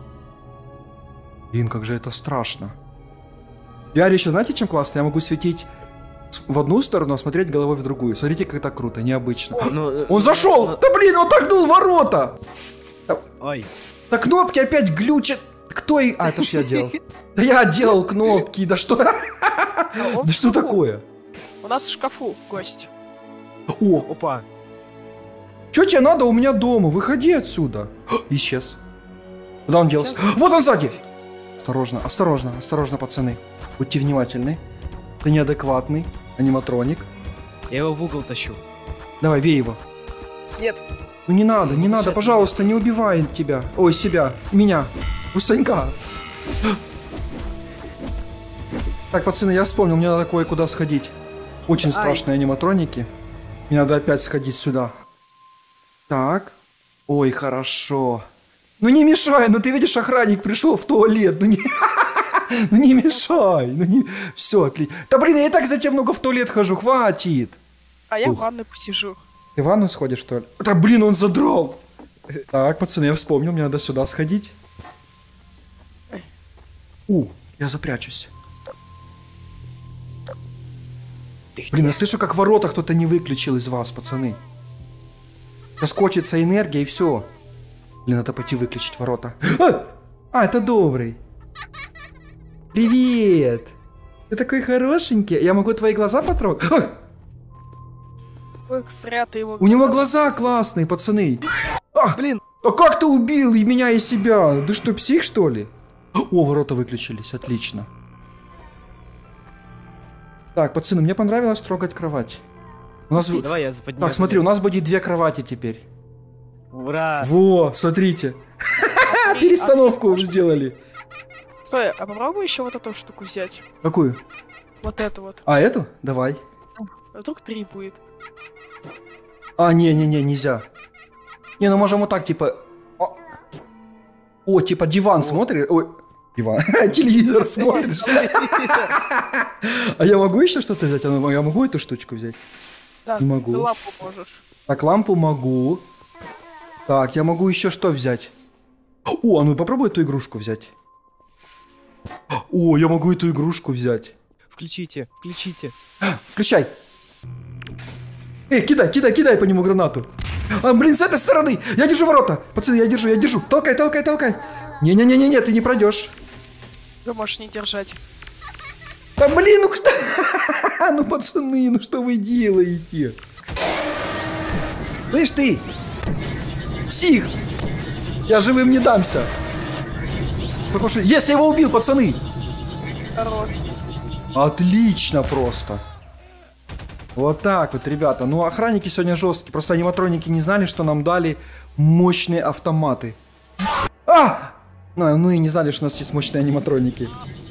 Блин, как же это страшно. Я еще, знаете, чем классно? Я могу светить в одну сторону, а смотреть головой в другую. Смотрите, как это круто, необычно. Ну, э, Он зашел! ну, Да блин, он толкнул ворота! Ой. Да кнопки опять глючат. Кто и... А, это ж я делал. Да я делал кнопки, да что... А он Да в что шкафу. такое? У нас в шкафу гость. О, Опа. что тебе надо у меня дома? Выходи отсюда. Исчез. Куда он делся? Вот он сзади! Осторожно, осторожно, осторожно, пацаны. Будьте внимательны. Ты неадекватный аниматроник. Я его в угол тащу. Давай, бей его. Нет. Ну не надо, не надо, Зачем? пожалуйста, не убивай тебя. Ой, себя, меня, Усанька. Так, пацаны, я вспомнил, мне надо кое-куда сходить. Очень Ай. страшные аниматроники. Мне надо опять сходить сюда. Так. Ой, хорошо. Ну не мешай, ну ты видишь, охранник пришел в туалет. Ну не, ну не мешай. Ну не... Все, отлично. Да блин, я и так затем много в туалет хожу, хватит. А я Ух. в ванной посижу. Ты в ванну сходишь, что ли? Да блин, он задрал. Так, пацаны, я вспомнил, мне надо сюда сходить. У, я запрячусь. Блин, я слышу, как ворота кто-то не выключил из вас, пацаны. Раскочится энергия и все. Блин, надо пойти выключить ворота. А, а, это добрый. Привет. Ты такой хорошенький. Я могу твои глаза потрогать? А! Ой, зря ты его... У него глаза классные, пацаны. А, Блин. а как ты убил и меня, и себя? Ты что, псих, что ли? О, ворота выключились, отлично. Так, пацаны, мне понравилось трогать кровать. У нас... Давай я подниму. Так, смотри, у нас будет две кровати теперь. Ура. Во, смотрите. Смотри, Перестановку а уже сделали. Стой, а попробуй еще вот эту штуку взять. Какую? Вот эту вот. А эту? Давай. А вдруг три будет. А, не-не-не, нельзя. Не, ну можем вот так, типа... О, О типа диван смотришь? Ой, диван. Телевизор смотришь. А я могу еще что-то взять? А ну, я могу эту штучку взять? Да, Не могу. ты лапу можешь. Так, лампу могу. Так, я могу еще что взять? О, а ну попробуй эту игрушку взять. О, я могу эту игрушку взять. Включите, включите. Включай. Эй, кидай, кидай, кидай по нему гранату. А, блин, с этой стороны. Я держу ворота. Пацаны, я держу, я держу. Толкай, толкай, толкай. Не-не-не-не, ты не пройдешь. Ты можешь не держать. Да блин, ну кто? Ну, пацаны, ну что вы делаете? Слышь ты, псих. Я живым не дамся. Потому что... Есть, я его убил, пацаны. Хорош. Отлично просто. Вот так вот, ребята. Ну, охранники сегодня жесткие. Просто аниматроники не знали, что нам дали мощные автоматы. А! Ну, ну и не знали, что у нас есть мощные аниматроники.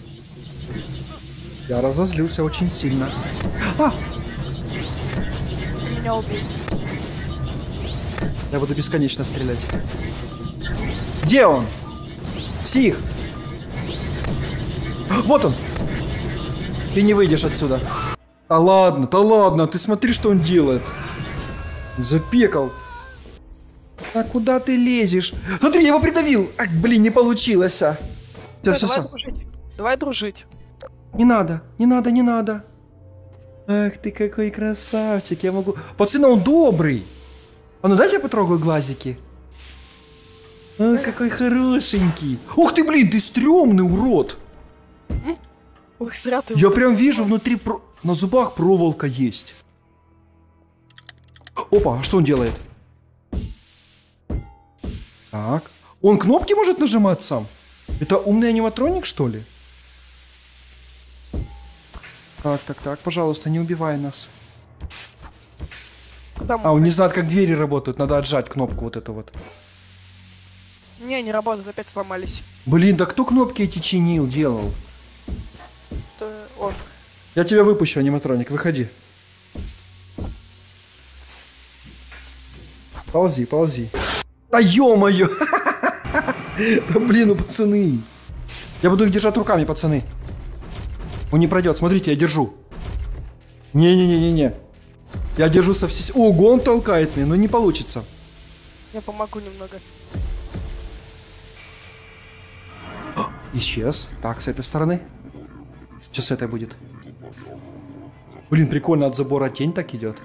Я разозлился очень сильно. А! Ты меня убил. Я буду бесконечно стрелять. Где он? Псих! Вот он! Ты не выйдешь отсюда. Да ладно, да ладно, ты смотри, что он делает. Запекал. А куда ты лезешь? Смотри, я его придавил. Ах, блин, не получилось. А. Всё, Давай, всё, давай всё. дружить. Давай дружить. Не надо, не надо, не надо. Ах ты какой красавчик, я могу... Пацаны, он добрый. А ну дайте я потрогаю глазики. Ой, какой хорошенький. Ух ты, блин, ты стрёмный урод. Ох, зря ты... Я прям вижу, внутри про... на зубах проволока есть. Опа, а что он делает? Так. Он кнопки может нажимать сам? Это умный аниматроник, что ли? Так, так, так, пожалуйста, не убивай нас. Куда А, он не знает, как двери работают. Надо отжать кнопку вот эту вот. Не, не работают, опять сломались. Блин, да кто кнопки эти чинил, делал? Это он. Я тебя выпущу, аниматроник, выходи. Ползи, ползи. Да ё-моё! Да блин, ну пацаны. Я буду их держать руками, пацаны. Он не пройдет, смотрите, я держу. Не-не-не-не-не. Я держу со всей... Ого, он толкает меня, но не получится. Я помогу немного. Исчез. Так, с этой стороны. Сейчас с этой будет. Блин, прикольно, от забора тень так идет.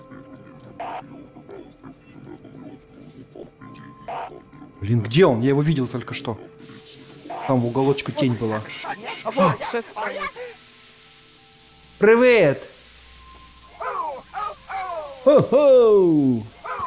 Блин, где он? Я его видел только что. Там в уголочку тень была. А вот, с этой стороны. Привет! Хо-хоу!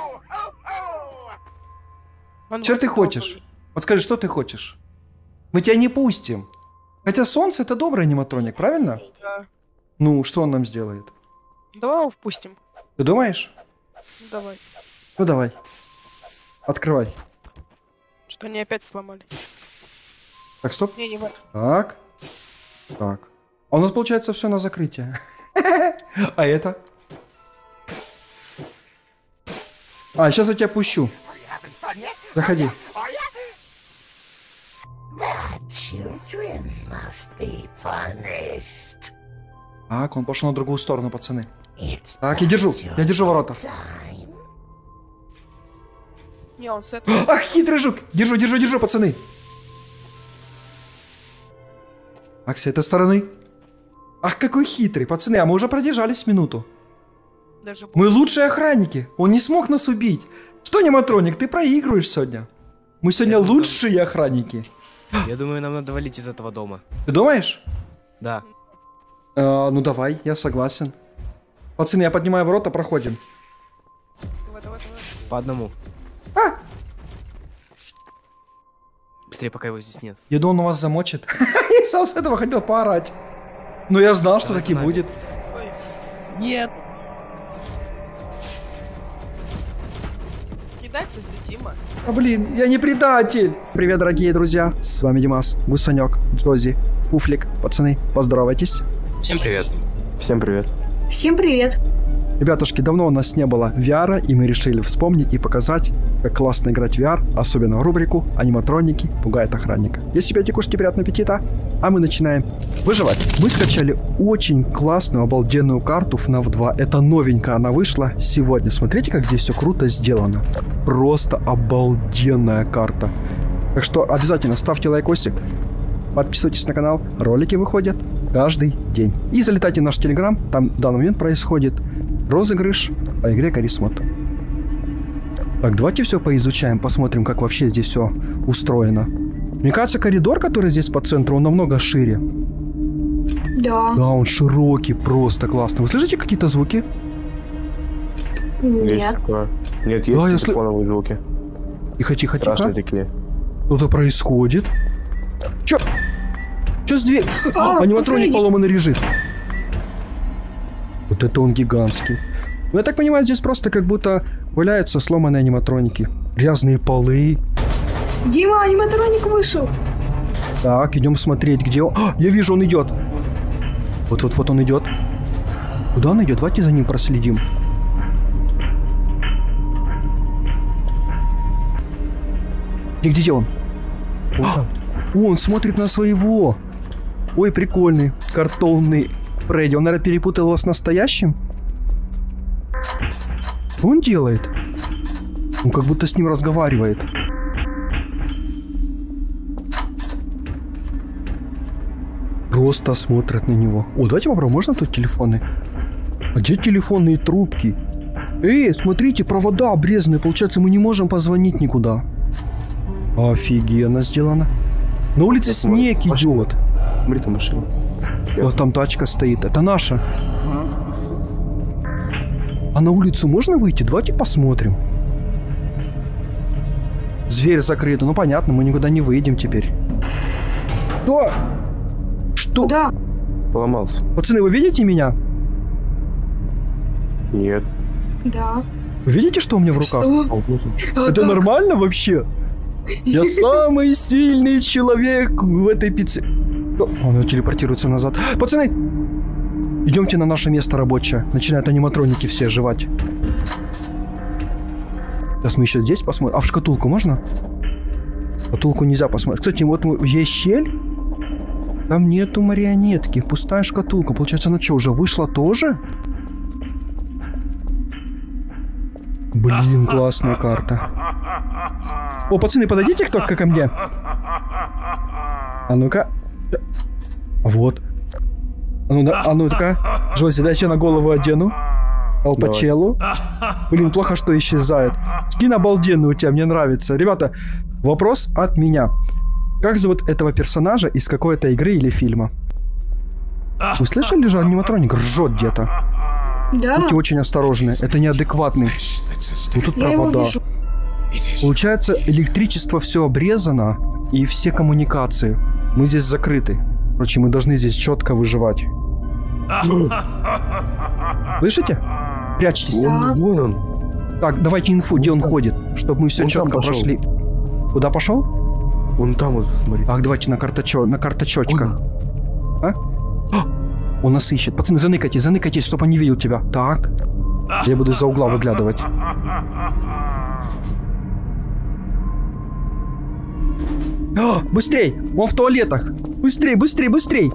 Он Что вроде ты хочешь? пробовал. Вот скажи, что ты хочешь? Мы тебя не пустим. Хотя солнце это добрый аниматроник, правильно? Да. Ну, что он нам сделает? Давай его впустим. Ты думаешь? Ну, давай. Ну давай. Открывай. Что они опять сломали. Так, стоп. Не, не в эту. Так. Так. А у нас получается все на закрытие. А это? А, сейчас я тебя пущу. Заходи. Так, он пошел на другую сторону, пацаны. Так, я держу. Я держу ворота. Не, он с этой. Ах, хитрый жук! Держу, держу, держу, пацаны. Так, с этой стороны. Ах, какой хитрый, пацаны, а мы уже продержались минуту. Даже Мы лучшие охранники. Он не смог нас убить. Что, аниматроник, ты проигрываешь сегодня. Мы сегодня лучшие охранники. Я думаю, нам надо валить из этого дома. Ты думаешь? Да. А, ну давай, я согласен. Пацаны, я поднимаю ворота, проходим. Давай, давай, давай. По одному. А! Быстрее, пока его здесь нет. Я думал, он вас замочит. Я сам с этого хотел поорать. Но я знал, что Давай таки с нами. будет. Нет! Предатель ты, Дима. А блин, я не предатель. Привет, дорогие друзья. С вами Димас, Гусанек, Джози, Фуфлик. Пацаны, поздоровайтесь. Всем привет. Всем привет. Всем привет. Ребятушки, давно у нас не было ви ар, и мы решили вспомнить и показать, как классно играть в ви ар, особенно в рубрику «Аниматроники пугают охранника». Если тебе кушки, приятного аппетита, а мы начинаем выживать. Мы скачали очень классную, обалденную карту эф наф два. Это новенькая, она вышла сегодня. Смотрите, как здесь все круто сделано. Просто обалденная карта. Так что обязательно ставьте лайкосик, подписывайтесь на канал, ролики выходят каждый день. И залетайте в наш телеграм, там в данный момент происходит розыгрыш по игре Карисмод. Так, давайте все поизучаем, посмотрим, как вообще здесь все устроено. Мне кажется, коридор, который здесь по центру, он намного шире. Да. Да, он широкий, просто классно. Вы слышите какие-то звуки? Есть Нет. такое. Нет, есть Да, я сл- телефоновые звуки. Тихо, тихо, Страшные тихо. такие. Что-то происходит. Чё? Чё с дверью? А, Аниматроник Фредди. поломанный лежит. Вот это он гигантский. Ну, я так понимаю, здесь просто как будто валяются сломанные аниматроники. Грязные полы. Дима, аниматроник вышел. Так, идем смотреть, где он. А, я вижу, он идет. Вот-вот-вот он идет. Куда он идет? Давайте за ним проследим. Где, где, где он? О, он смотрит на своего. Ой, прикольный. Картонный Фредди. Он, наверное, перепутал его с настоящим. Что он делает? Он как будто с ним разговаривает. Просто смотрят на него. О, давайте попробуем. Можно тут телефоны? А где телефонные трубки? Эй, смотрите, провода обрезаны. Получается, мы не можем позвонить никуда. Офигенно сделано. На улице Вот, снег машина. идет. Смотри, там машина. Вот там тачка стоит. Это наша. А на улицу можно выйти? Давайте посмотрим. Зверь закрыт. Ну понятно, мы никуда не выйдем теперь. Что? Что? Да. Поломался. Пацаны, вы видите меня? Нет. Да. Вы видите, что у меня в руках? Что? А Это как? нормально вообще? Я самый сильный человек в этой пицце. О, он телепортируется назад. Пацаны, идемте на наше место рабочее. Начинают аниматроники все оживать. Сейчас мы еще здесь посмотрим. А в шкатулку можно? В шкатулку нельзя посмотреть. Кстати, вот есть щель. Там нету марионетки. Пустая шкатулка. Получается, она что, уже вышла тоже? Блин, классная карта. О, пацаны, подойдите кто-то ко мне. А ну-ка. Вот. А ну, да, а ну-ка. Джози, дай я на голову одену. Алпачеллу. Блин, плохо, что исчезает. Скин обалденный у тебя, мне нравится. Ребята, вопрос от меня. Как зовут этого персонажа из какой-то игры или фильма? Вы слышали же, аниматроник ржет где-то? Да. Будьте очень осторожны, это неадекватный. Вот тут Я его провода. вижу. Получается, электричество все обрезано и все коммуникации. Мы здесь закрыты. Короче, мы должны здесь четко выживать. Слышите? Прячьтесь. Вон, вон он. Так, давайте инфу, где он ходит, чтобы мы все Он там четко пошел. прошли. Куда пошел? Вон там вот, смотри. Так, давайте на карточо, на карточочках. А? О, он нас ищет. Пацаны, заныкайтесь, заныкайтесь, чтобы он не видел тебя. Так. Я буду из-за угла выглядывать. О, быстрей! Он в туалетах! Быстрей, быстрей, быстрей!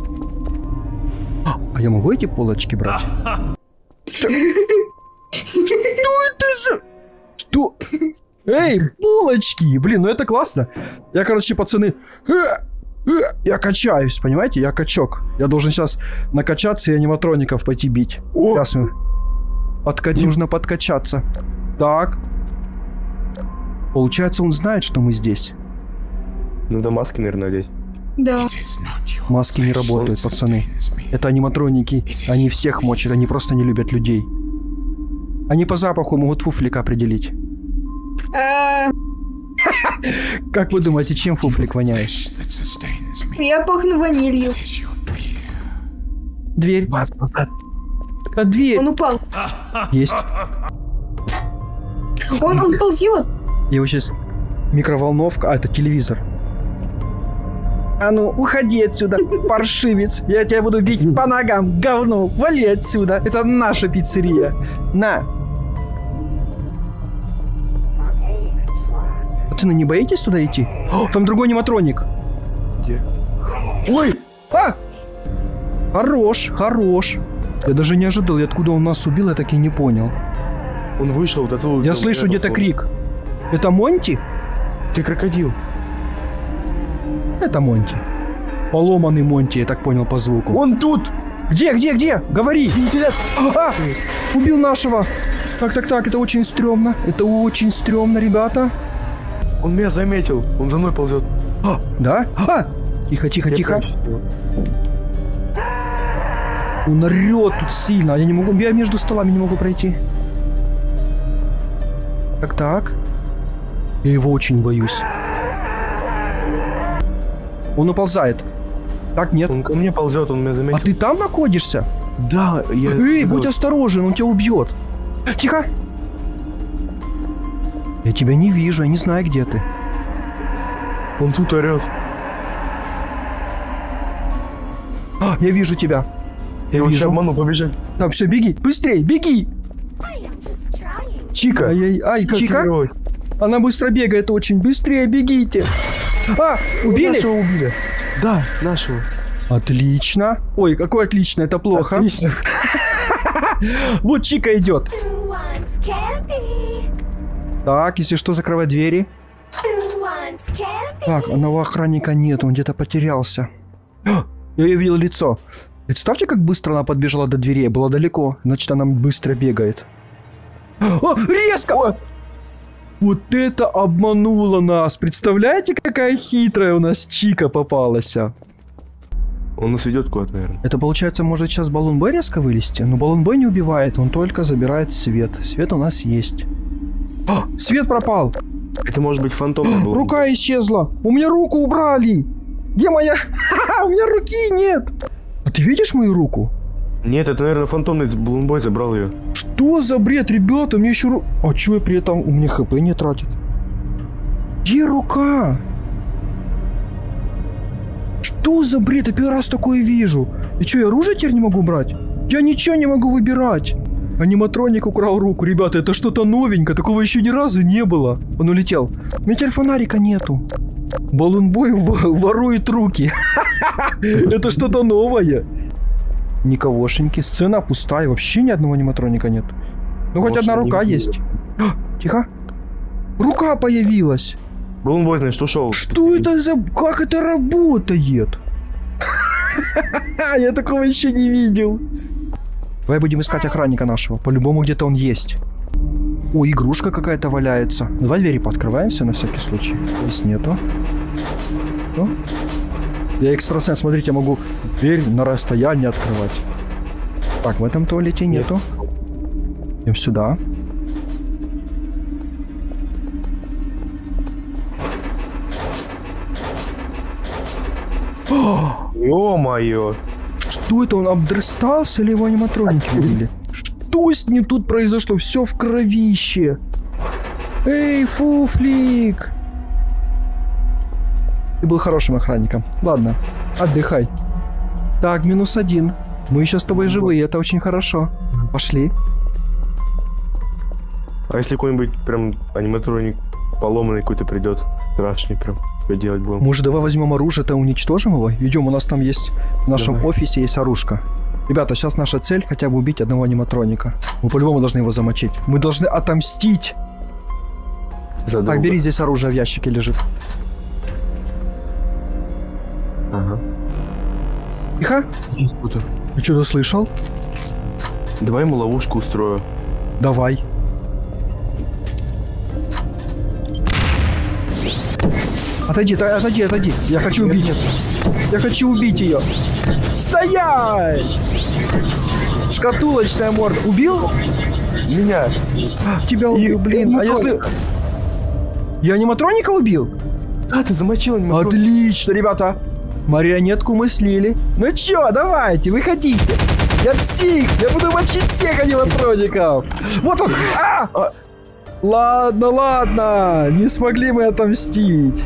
А я могу эти полочки брать? Что это за... Что? Эй, полочки! Блин, ну это классно. Я, короче, пацаны... Я качаюсь, понимаете? Я качок. Я должен сейчас накачаться и аниматроников пойти бить. О! Сейчас мы... Подка... Нужно подкачаться. Так. Получается, он знает, что мы здесь. Надо маски, наверное, одеть. Да. Маски не работают, пацаны. Это аниматроники. Они всех мочат, они просто не любят людей. Они по запаху могут фуфлика определить. Э, Как вы думаете, чем фуфлик воняет? Я пахну ванилью. Дверь. Вас назад. А дверь. Он упал. Есть. Он, он ползет. Его сейчас микроволновка. А, это телевизор. А ну, уходи отсюда, паршивец. Я тебя буду бить по ногам, говно. Вали отсюда. Это наша пиццерия. На. Пацаны, не боитесь туда идти? О, там другой аниматроник. Где? Ой! А! Хорош, хорош. Я даже не ожидал, и откуда он нас убил, я так и не понял. Он вышел, до целого- Я слышу рядом где-то с вами. крик. Это Монти? Ты крокодил. Это Монти. Поломанный Монти, я так понял по звуку. Он тут! Где, где, где? Говори! А, убил нашего! Так, так, так, это очень стрёмно. Это очень стрёмно, ребята. Он меня заметил. Он за мной ползет. А, да? А! Тихо, тихо, Я тихо. прячусь от него. Он орёт тут сильно. Я не могу. Я между столами не могу пройти. Так, так. Я его очень боюсь. Он уползает. Так, нет. Он ко мне ползет, он меня заметил. А ты там находишься? Да, я... Эй, вот. будь осторожен, он тебя убьет. Тихо. Я тебя не вижу, я не знаю, где ты. Он тут орет. А, я вижу тебя. Я его сейчас вижу. обману, побежать. Так, все, беги, быстрей, беги. Чика. Ай, ай, Как Чика. тренировать? Она быстро бегает очень. Быстрее бегите. А, убили? Нашего убили. Да, нашего. Отлично. Ой, какой отлично, это плохо. Отлично. Вот Чика идет. Так, если что, закрывай двери. Так, одного охранника нет, он где-то потерялся. А, я ее видел лицо. Представьте, как быстро она подбежала до дверей. Было далеко, значит, она быстро бегает. О, резко! Вот это обмануло нас. Представляете, какая хитрая у нас чика попалась? Он нас ведет куда-то, наверное. Это получается, может сейчас баллон Б резко вылезти? Но баллон Б не убивает, он только забирает свет. Свет у нас есть. А, свет пропал. Это может быть фантом. Был. Рука исчезла. У меня руку убрали. Где моя? У меня руки нет. А ты видишь мою руку? Нет, это, наверное, фантомный Блумбой забрал ее. Что за бред, ребята? Мне еще ру... А чё я при этом... У меня хп не тратит. Где рука? Что за бред? Я первый раз такое вижу. И что, я оружие теперь не могу брать? Я ничего не могу выбирать. Аниматроник украл руку. Ребята, это что-то новенькое. Такого еще ни разу не было. Он улетел. У меня теперь фонарика нету. Баллонбой ворует руки. Это что-то новое. Никогошеньки. Сцена пустая. Вообще ни одного аниматроника нет. Ну, хоть одна рука есть. Тихо. Рука появилась. Баллонбой, знаешь, ушел. Что это за... Как это работает? Я такого еще не видел. Давай будем искать охранника нашего. По-любому где-то он есть. О, игрушка какая-то валяется. Давай двери пооткрываем все на всякий случай. Здесь нету. О. Я экстрасенс, смотрите, я могу дверь на расстоянии открывать. Так, в этом туалете нету. Идем сюда. Ё-моё! Что это, он обдрыстался или его аниматроники убили? Что с ним тут произошло? Все в кровище. Эй, фуфлик! Ты был хорошим охранником. Ладно, отдыхай. Так, минус один. Мы еще с тобой живые, это очень хорошо. Пошли. А если какой-нибудь прям аниматроник поломанный какой-то придет, страшный прям, что делать будем? Может, давай возьмем оружие-то, уничтожим его? Идем, у нас там есть, в нашем Давай. офисе есть оружка. Ребята, сейчас наша цель хотя бы убить одного аниматроника. Мы по-любому должны его замочить. Мы должны отомстить. Задолго. Так, бери, здесь оружие в ящике лежит. Ага. Тихо. Круто. Ты что-то слышал? Давай ему ловушку устрою. Давай. Отойди, та- отойди, отойди. Я хочу убить. Я хочу убить ее. Стоять! Шкатулочная морда. Убил? Меня. Тебя убил, блин. А если... Я аниматроника убил? А, ты замочил аниматроник. Отлично, ребята. Марионетку мы слили. Ну чё, давайте, выходите. Я псих, я буду мочить всех аниматроников. Вот он. А! А! Ладно, ладно. Не смогли мы отомстить.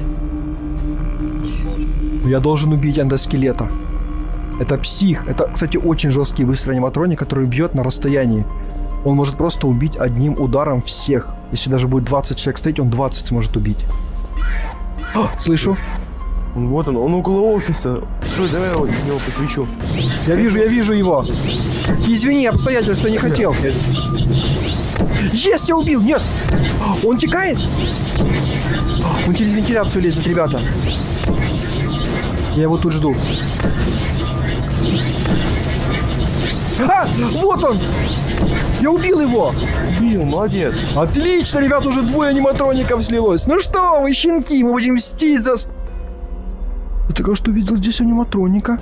Я должен убить эндоскелета. Это псих. Это, кстати, очень жесткий и быстрый аниматроник, который бьет на расстоянии. Он может просто убить одним ударом всех. Если даже будет двадцать человек стоять, он двадцать сможет убить. А, слышу. Вот он, он около офиса. Стой, давай я его посвечу. Я вижу, я вижу его. Извини, обстоятельства не хотел. Есть, я убил, нет. Он текает. Он через вентиляцию лезет, ребята. Я его тут жду. А, вот он. Я убил его. Убил, молодец. Отлично, ребят, уже двое аниматроников слилось. Ну что вы, щенки, мы будем мстить за... Ты только что видел здесь аниматроника?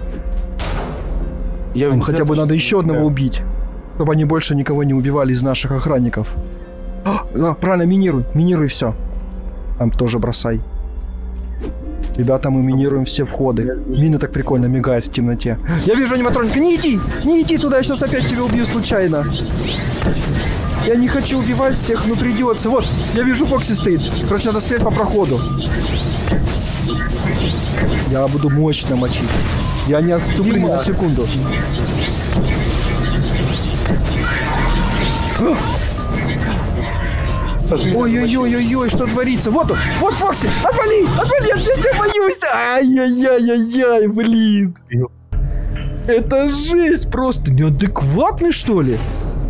Я Нам хотя бы надо еще одного убить, чтобы они больше никого не убивали из наших охранников. А, да, правильно, минируй, минируй все. Там тоже бросай. Ребята, мы минируем все входы. Мина так прикольно мигает в темноте. Я вижу аниматроника, не иди! Не иди туда, я сейчас опять тебя убью случайно. Я не хочу убивать всех, но придется. Вот, я вижу, Фокси стоит. Короче, надо стрелять по проходу. Я буду мощно мочить. Я не отступлю ни на секунду. Ой-ой-ой-ой-ой, что творится? Вот он! Вот Фокси! Отвали! Отвали! Я тебя боюсь! Ай-яй-яй-яй-яй, блин! Это жесть просто! Неадекватный, что ли?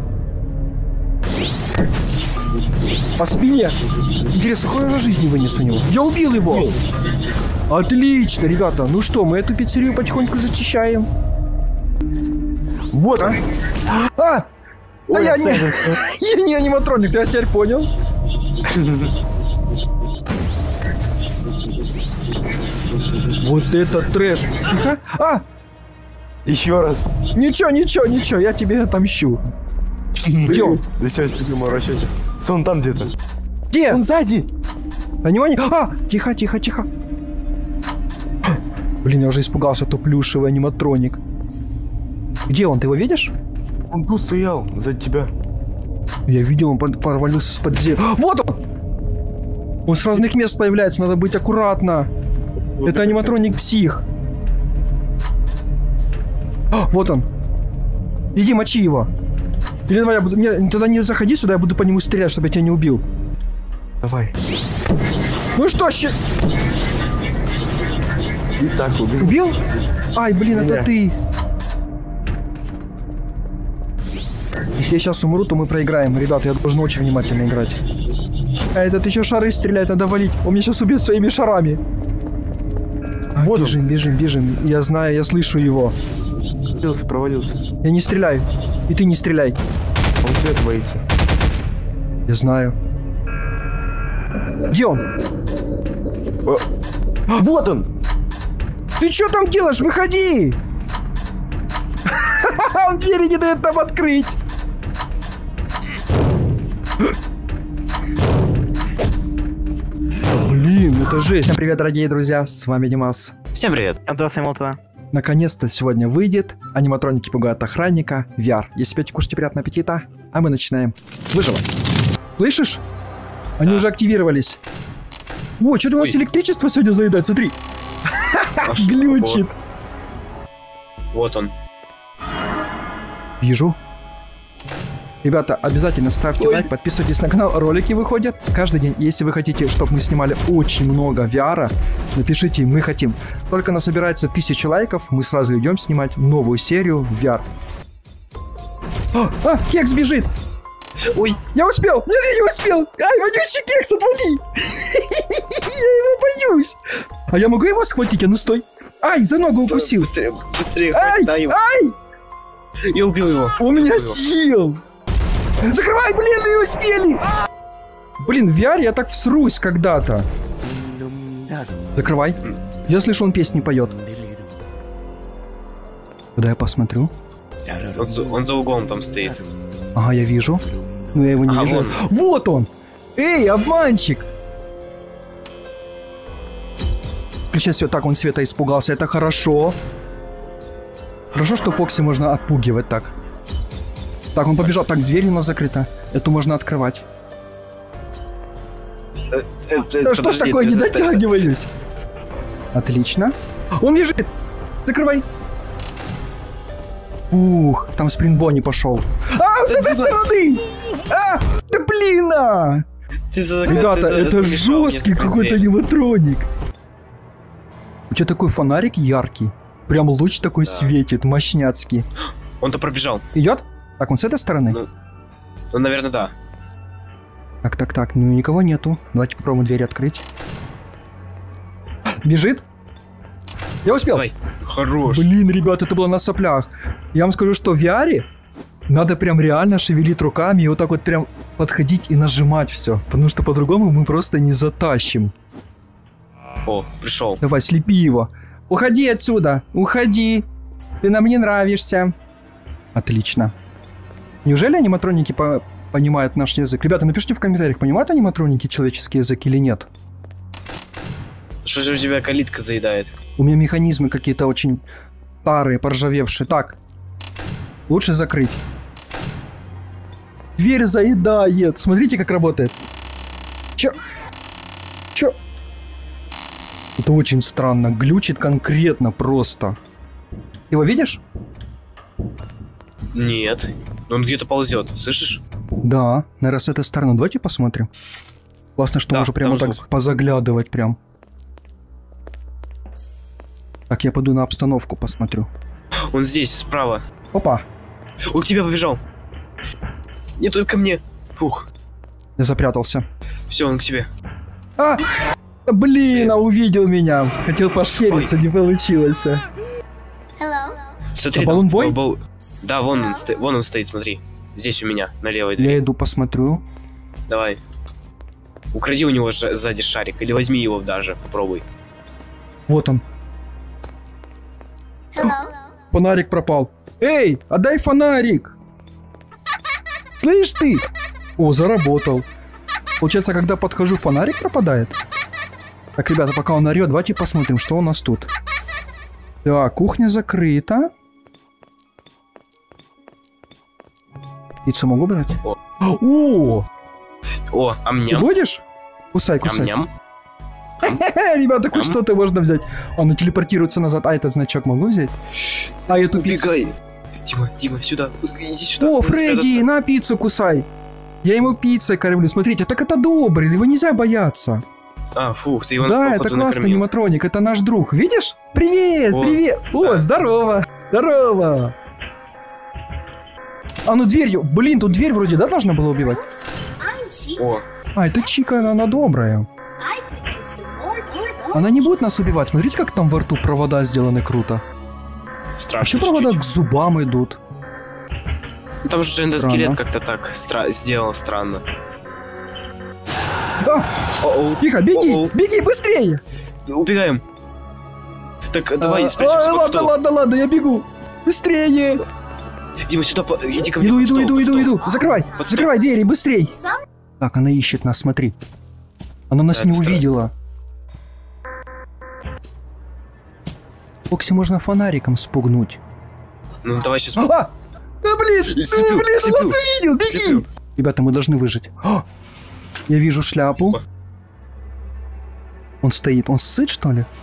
По спине! Интересно, какой же жизни вынес у него? Я убил его! Отлично, ребята! Ну что, мы эту пиццерию потихоньку зачищаем. Вот, а! А! А я не, я не аниматроник, я теперь понял. Вот это трэш. Тихо. А! Еще раз. Ничего, ничего, ничего, я тебе отомщу. Где он? Да все, слепим расчете. Он там где-то. Где? Он сзади. Внимание. А! Тихо, тихо, тихо. Блин, я уже испугался, то плюшевый аниматроник. Где он? Ты его видишь? Он тут стоял, за тебя. Я видел, он под- провалился с-под земли. Вот он! Он с разных мест появляется, надо быть аккуратно. Это аниматроник псих. А, вот он. Иди, мочи его. Или давай я буду... Не, тогда не заходи сюда, я буду по нему стрелять, чтобы я тебя не убил. Давай. Ну что, щи... И так убил. Убил? Ай, блин, это Меня. ты. Если я сейчас умру, то мы проиграем. Ребята, я должен очень внимательно играть. А этот еще шары стреляет, надо валить. Он меня сейчас убьет своими шарами. А, Вот он. бежим, бежим, бежим. Я знаю, я слышу его. Провалился, провалился. Я не стреляю. И ты не стреляй. Он свет боится. Я знаю. Где он? О. Вот он! Ты что там делаешь? Выходи! Он двери не дает нам открыть. Блин, это жесть. Всем привет, дорогие друзья, с вами Димас. Всем привет. Наконец-то сегодня выйдет аниматроники пугают охранника ви ар. Если пьете, кушайте, приятного аппетита, а мы начинаем выживать. Слышишь? Они Да. уже активировались. О, что-то у нас Ой. электричество сегодня заедает, смотри. А что Глючит. такого? Вот он. Вижу. Ребята, обязательно ставьте Ой. лайк, подписывайтесь на канал, ролики выходят каждый день. Если вы хотите, чтобы мы снимали очень много ви ар, напишите «Мы хотим». Только насобирается тысяча лайков, мы сразу идем снимать новую серию ви ар. А, а, Кекс бежит! Ой. Я успел! Нет, я не успел! Ай, вонючий Кекс, отвали! Я его боюсь! А я могу его схватить? А ну стой! Ай, за ногу укусил! Быстрее, быстрее. Ай, дай его. ай! Я убил его. У меня Убил его. сил! Закрывай, блин, не успели! Блин, в ви ар я так всрусь когда-то. Закрывай. Я слышу, он песни поет. Куда я посмотрю? Он за, он за углом там стоит. Ага, я вижу. Но я его не Ага, вижу. вон. Вот он! Эй, обманщик! Включай свет. Так, он света испугался. Это хорошо. Хорошо, что Фокси можно отпугивать так. Так, он побежал. Так, дверь у нас закрыта. Эту можно открывать. Да что ж такое, не дотягиваюсь? Отлично. Он бежит. Закрывай. Ух, там спринтбони пошел. А, с этой стороны! А, да блин! а! Ты за- Ребята, ты за- это помешал мне жесткий закрыть какой-то дверь. аниматроник. У тебя такой фонарик яркий. Прям луч такой светит, мощняцкий. Он-то пробежал. Идет? Так, он с этой стороны? Ну. Ну, наверное, да. Так, так, так, ну никого нету. Давайте попробуем дверь открыть. Бежит? Я успел. Давай. Хорош. Блин, ребят, это было на соплях. Я вам скажу, что в ви ар надо прям реально шевелить руками и вот так вот прям подходить и нажимать все. Потому что по-другому мы просто не затащим. О, пришел. Давай, слепи его. Уходи отсюда, уходи. Ты нам не нравишься. Отлично. Неужели аниматроники по понимают наш язык? Ребята, напишите в комментариях, понимают аниматроники человеческий язык или нет? Что же у тебя калитка заедает? У меня механизмы какие-то очень старые, поржавевшие. Так. Лучше закрыть. Дверь заедает. Смотрите, как работает. Чё? Чё? Это очень странно. Глючит конкретно просто. Ты его видишь? Нет. Но он где-то ползет, слышишь? Да. Наверное, с этой стороны. Давайте посмотрим. Классно, что Да, можно прямо там так звук. позаглядывать прям. Так, я пойду на обстановку посмотрю. Он здесь, справа. Опа. Он к тебе побежал. Не только ко мне. Фух. Я запрятался. Все, он к тебе. А! Блин, а увидел меня. Хотел пошериться, не получилось. Смотри, А там, баллон-бой? бал- Да, вон он, сто- вон он стоит, смотри. Здесь у меня, на левой Я двери. иду посмотрю. Давай. Укради у него ж- сзади шарик. Или возьми его даже, попробуй. Вот он. Фонарик пропал. Эй, отдай фонарик. Слышь ты? О, заработал. Получается, когда подхожу, фонарик пропадает? Так, ребята, пока он орет, давайте посмотрим, что у нас тут. Так, кухня закрыта. Пиццу могу брать? О. О! О, Ты ам-ням. будешь? Кусай, кусай. Ам-ням. Ребята, хоть что-то можно взять. Он телепортируется назад. А этот значок могу взять? А эту пиццу? Убегай. Дима, Дима, сюда. Иди сюда. О, Надо Фредди, спрятаться. на пиццу кусай. Я ему пиццей кормлю. Смотрите, так это добрый, его нельзя бояться. А, фух, ты его Да, походу это классный накормил. аниматроник, это наш друг. Видишь? Привет, О, привет. О, да. здорово, здорово. А ну дверью. Блин, тут дверь вроде, да, должна была убивать? О, А, это Чика, она, она добрая. Она не будет нас убивать. Смотрите, как там во рту провода сделаны круто. А страшно что провода чуть-чуть. к зубам идут? Ну, там же Странно. эндоскелет как-то так стра- сделал странно. А, О-оу. тихо, беги, О-оу. беги, быстрее. Убегаем. Так, давай А, спрячемся а, под ладно, стол. ладно, ладно, я бегу. Быстрее. Дима, сюда, по- иди ко мне Иду, под иду, стол, иду, под иду, стол. иду. Закрывай, Под стол. закрывай двери, быстрей. Так, она ищет нас, смотри. Она нас Да, не это страшно. увидела. Окси можно фонариком спугнуть. Ну, давай сейчас... А! Да блин! Да, Слеплю, блин, он слеплю, нас увидел! Беги! слеплю. Ребята, мы должны выжить. А! Я вижу шляпу. Тихо. Он стоит. Он сыт, что ли?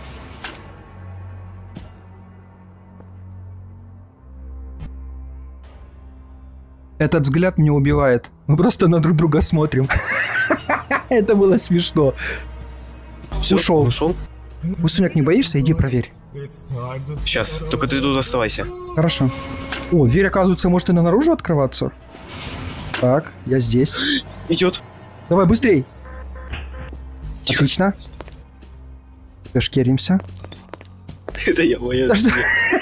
Этот взгляд меня убивает. Мы просто на друг друга смотрим. Это было смешно. Всё, Ушел. он Ушел? Гусуняк, не боишься? Иди проверь. Сейчас, только ты тут оставайся. Хорошо. О, дверь, оказывается, может и на наружу открываться. Так, я здесь. Идет. Давай, быстрей. Тихо. Отлично. Пешкеримся. Это я боюсь. Да что...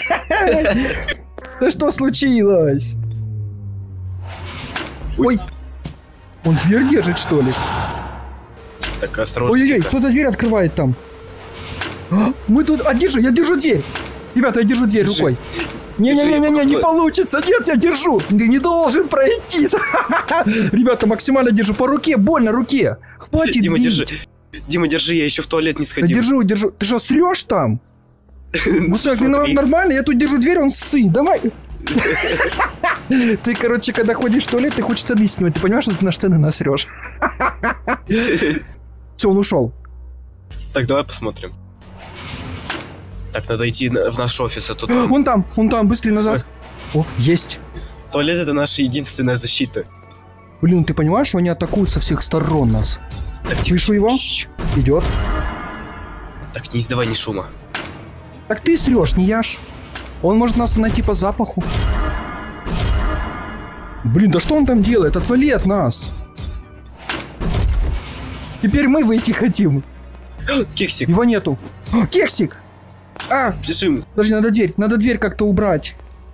Да что случилось? Ой. Он дверь держит, что ли? Так, осторожно. Ой-ой-ой, тихо. кто-то дверь открывает там. А, мы тут... А, держи, я держу дверь. Ребята, я держу дверь Держи. рукой. Не-не-не-не, не Держи, получится. Нет, я держу. Ты не должен пройти. Ребята, максимально держу по руке. Больно руке. Хватит Дима, бить. держи. Дима, держи, я еще в туалет не Да сходил. держу, держу. Ты что, срешь там? Гусак, ты Смотри. нормально? Я тут держу дверь, он ссый. Давай. Ты, короче, когда ходишь в туалет, ты хочешь штаны снимать. Ты понимаешь, что ты на штаны насрешь? Все, он ушел. Так, давай посмотрим. Так, надо идти на- в наш офис, а тут Он там, он там, быстрее назад. О, есть. туалет — это наша единственная защита. Блин, ты понимаешь, что они атакуют со всех сторон нас? Так, тихо, Слышу его? Чш-чш. Идет. Так, не издавай ни шума. Так ты срешь, не я ж. Он может нас найти по запаху. Блин, да что он там делает? Отвали от нас. Теперь мы выйти хотим. Кексик, Его нету. О, кексик! А, бежим. подожди, надо дверь, надо дверь как-то убрать.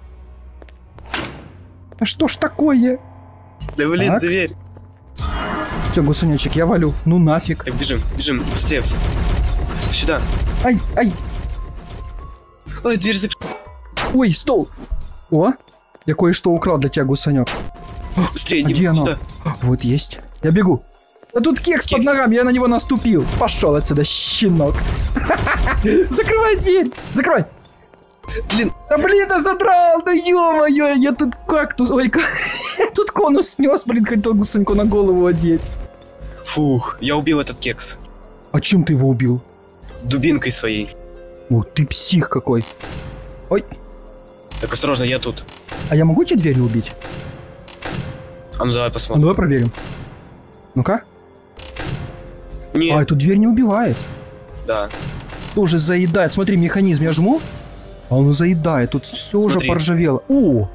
А что ж такое? Да блин, Так. дверь. Все, гусунечек, я валю. Ну нафиг. Так, бежим, бежим, быстрее. Сюда. Ай, ай, Ой, дверь зак... ой, стол. О, я кое-что украл для тебя, гусанек. Быстрее, А где Дима, оно? сюда. Вот есть. Я бегу. А тут кекс, под Кекс. ногами, я на него наступил. Пошел отсюда, щенок. Закрывай дверь. Закрывай. Блин, Да блин, ты задрал, да ё-моё, я тут кактус, ой, ка- я тут конус снес, блин, хотел гусеньку на голову одеть. фух, я убил этот кекс. А чем ты его убил? Дубинкой своей. О, ты псих какой. Ой, Так, осторожно, я тут. а я могу тебе двери убить? А ну давай Ну, посмотрим. давай проверим. Ну-ка. Не, А, эту дверь не убивает. да. Тоже заедает. Смотри, механизм, я жму, а он заедает. Тут все уже Смотри. поржавело. О!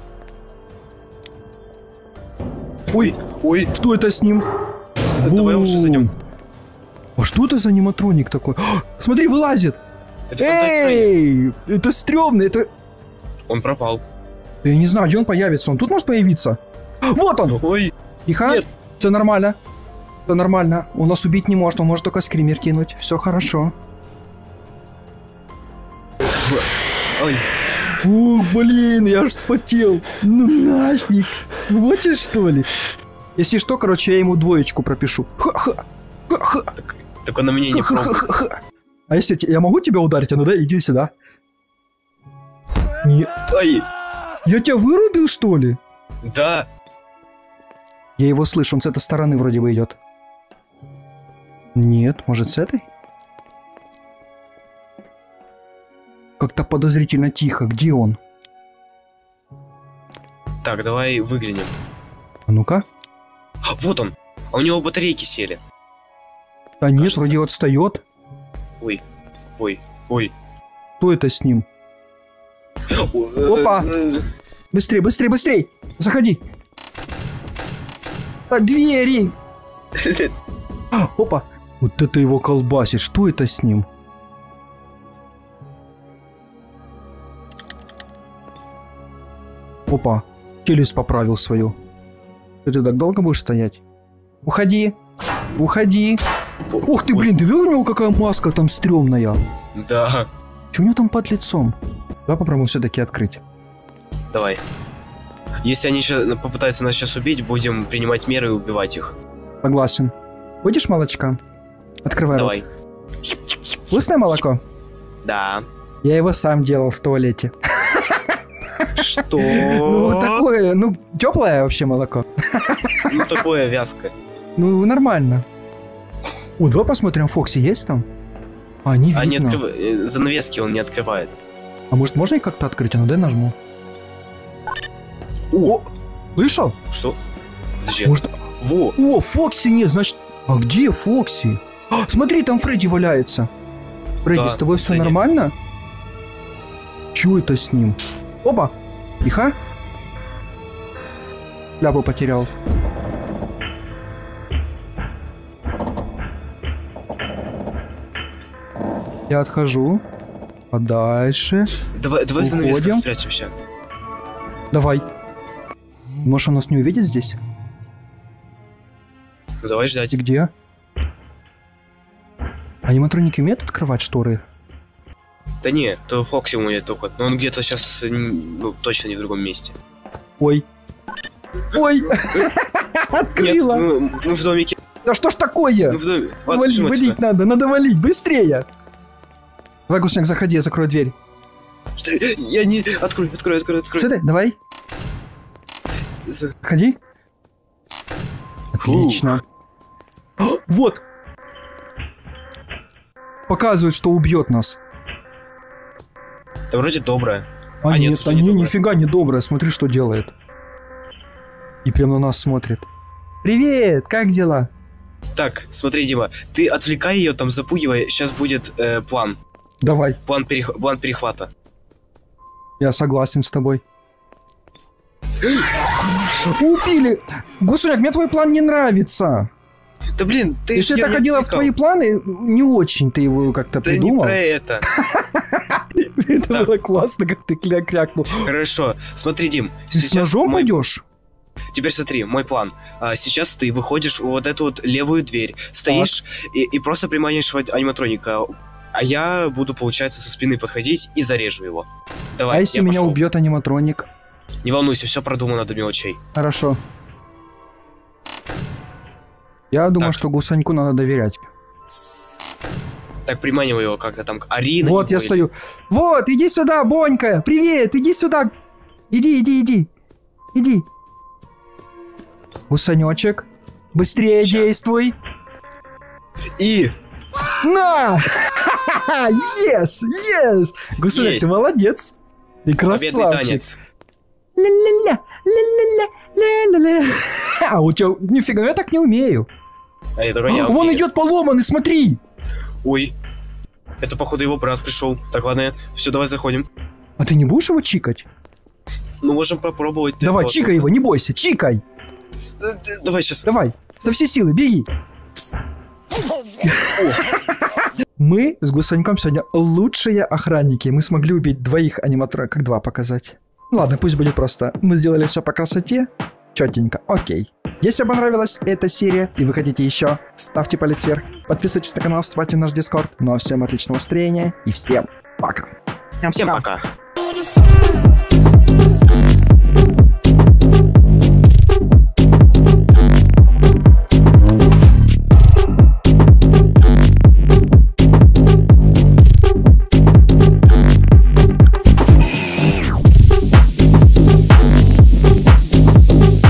Ой, Ой, что это с ним? давай Бум! лучше зайдем. А что это за аниматроник такой? А, смотри, вылазит! Это фантазия. Эй! Это стрёмно, это... Он пропал. Да я не знаю, где он появится. Он тут может появиться? Вот он! Ой, Тихо. Нет. Все нормально. Все нормально. Он нас убить не может, он может только скример кинуть. Все хорошо. ой. Ух, блин, я аж вспотел. Ну нафиг. Хочешь, что ли? Если что, короче, я ему двоечку пропишу. Ха-ха. Ха-ха. Так, так он на меня не пробует. А если я могу тебя ударить? А ну да, иди сюда. Не... Ай. Я тебя вырубил, что ли? Да. Я его слышу, он с этой стороны вроде бы идет. Нет, может с этой? Как-то подозрительно тихо. Где он? Так, давай выглянем. А ну-ка. А, вот он. А у него батарейки сели. А нет, Кажется. вроде отстает. Ой, ой, ой. Кто это с ним? Опа! Быстрей, быстрей, быстрей! Заходи! А, двери! Опа! Вот это его колбасит. Что это с ним? Опа! Челюсть поправил свою. Ты так долго будешь стоять? Уходи! Уходи! Ух ты, блин, ты видел, у него какая маска там стрёмная? Да. Что у него там под лицом? Давай попробуем все-таки открыть. Давай. Если они ща- попытаются нас сейчас убить, будем принимать меры и убивать их. Согласен. Будешь молочка? Открывай Давай. рот. Вкусное молоко? Да. Я его сам делал в туалете. Что? Ну, такое, ну, теплое вообще молоко. Ну, такое вязкое. Ну, нормально. О, давай посмотрим, Фокси есть там? А, не видно. А не открывай. Занавески он не открывает. А может, можно их как-то открыть? А ну дай нажму. О, слышал? Что? Подожди. Может... Во. О, Фокси нет, значит... А где Фокси? А, смотри, там Фредди валяется. Фредди, Да, с тобой все Саня. нормально? Чего это с ним? Опа! Тихо. Ляпу потерял. Я отхожу. А дальше... Давай, давай в занавесках Уходим. спрячемся. Давай. Может, он нас не увидит здесь? Ну, давай ждать. Ты где? Аниматроники умеют открывать шторы? Да не, то Фокси умеет только. Но он где-то сейчас, ну, точно не в другом месте. Ой. Ой! Нет, Открыла! мы, мы в домике. Да что ж такое? Мы в доме. Ладно, Вали- почему Валить отсюда? надо, надо валить, быстрее! Давай, Гусняк, заходи, я закрою дверь. Что? Я не... Открой, открой, открой, открой. Сюда, давай. За- Заходи. Отлично. О, вот! Показывает, что убьет нас. Да вроде добрая. А, А нет, нет, уже а не не, добрая. нифига не добрая, смотри, что делает. И прям на нас смотрит. Привет, как дела? Так, смотри, Дима, ты отвлекай ее, там запугивай, сейчас будет э, план. Давай, План, перех... план перехвата. я согласен с тобой. Убили! Гусуняк, мне твой план не нравится. Да блин, ты Если ж это её не ходило в отвлекал. твои планы, не очень ты его как-то Да придумал. не про это. Это Так. было классно, как ты кля- крякнул. Хорошо, смотри, Дим, Ты с ножом мой- пойдешь? Теперь смотри, мой план. А, сейчас ты выходишь в вот эту вот левую дверь, стоишь и, и просто приманишь вот аниматроника, а я буду, получается, со спины подходить и зарежу его. Давай, А если я меня пошел. убьет аниматроник? Не волнуйся, все продумано до мелочей. Хорошо. Я думаю, Так. что Гусаньку надо доверять. Так, приманивай его как-то там. Ори на Вот него я или- стою. Вот, иди сюда, Бонька. Привет, иди сюда. Иди, иди, иди. Иди. Гусанечек, быстрее Щас. действуй. И... На! Yes, yes. Гусаняк, Есть. ты молодец. Ты Победный красавчик. танец. Ля-ля-ля, ля-ля-ля, ля-ля-ля. А у тебя, нифига, я так не умею. А я только я Вон умею. идет поломанный, смотри. Ой. Это, походу, его брат пришел. Так, ладно, все, давай заходим. А ты не будешь его чикать? Ну, можем попробовать. Давай, Вот. чикай его, не бойся, чикай. Э, д- Давай сейчас. Давай, со всей силы, беги. Мы с Гусаньком сегодня лучшие охранники. Мы смогли убить двоих аниматронов. Как два показать? Ну ладно, пусть будет просто. Мы сделали все по красоте. Четенько, окей. Если вам понравилась эта серия и вы хотите еще, ставьте палец вверх. Подписывайтесь на канал, вступайте в наш дискорд. Ну а всем отличного настроения и всем пока. Всем пока.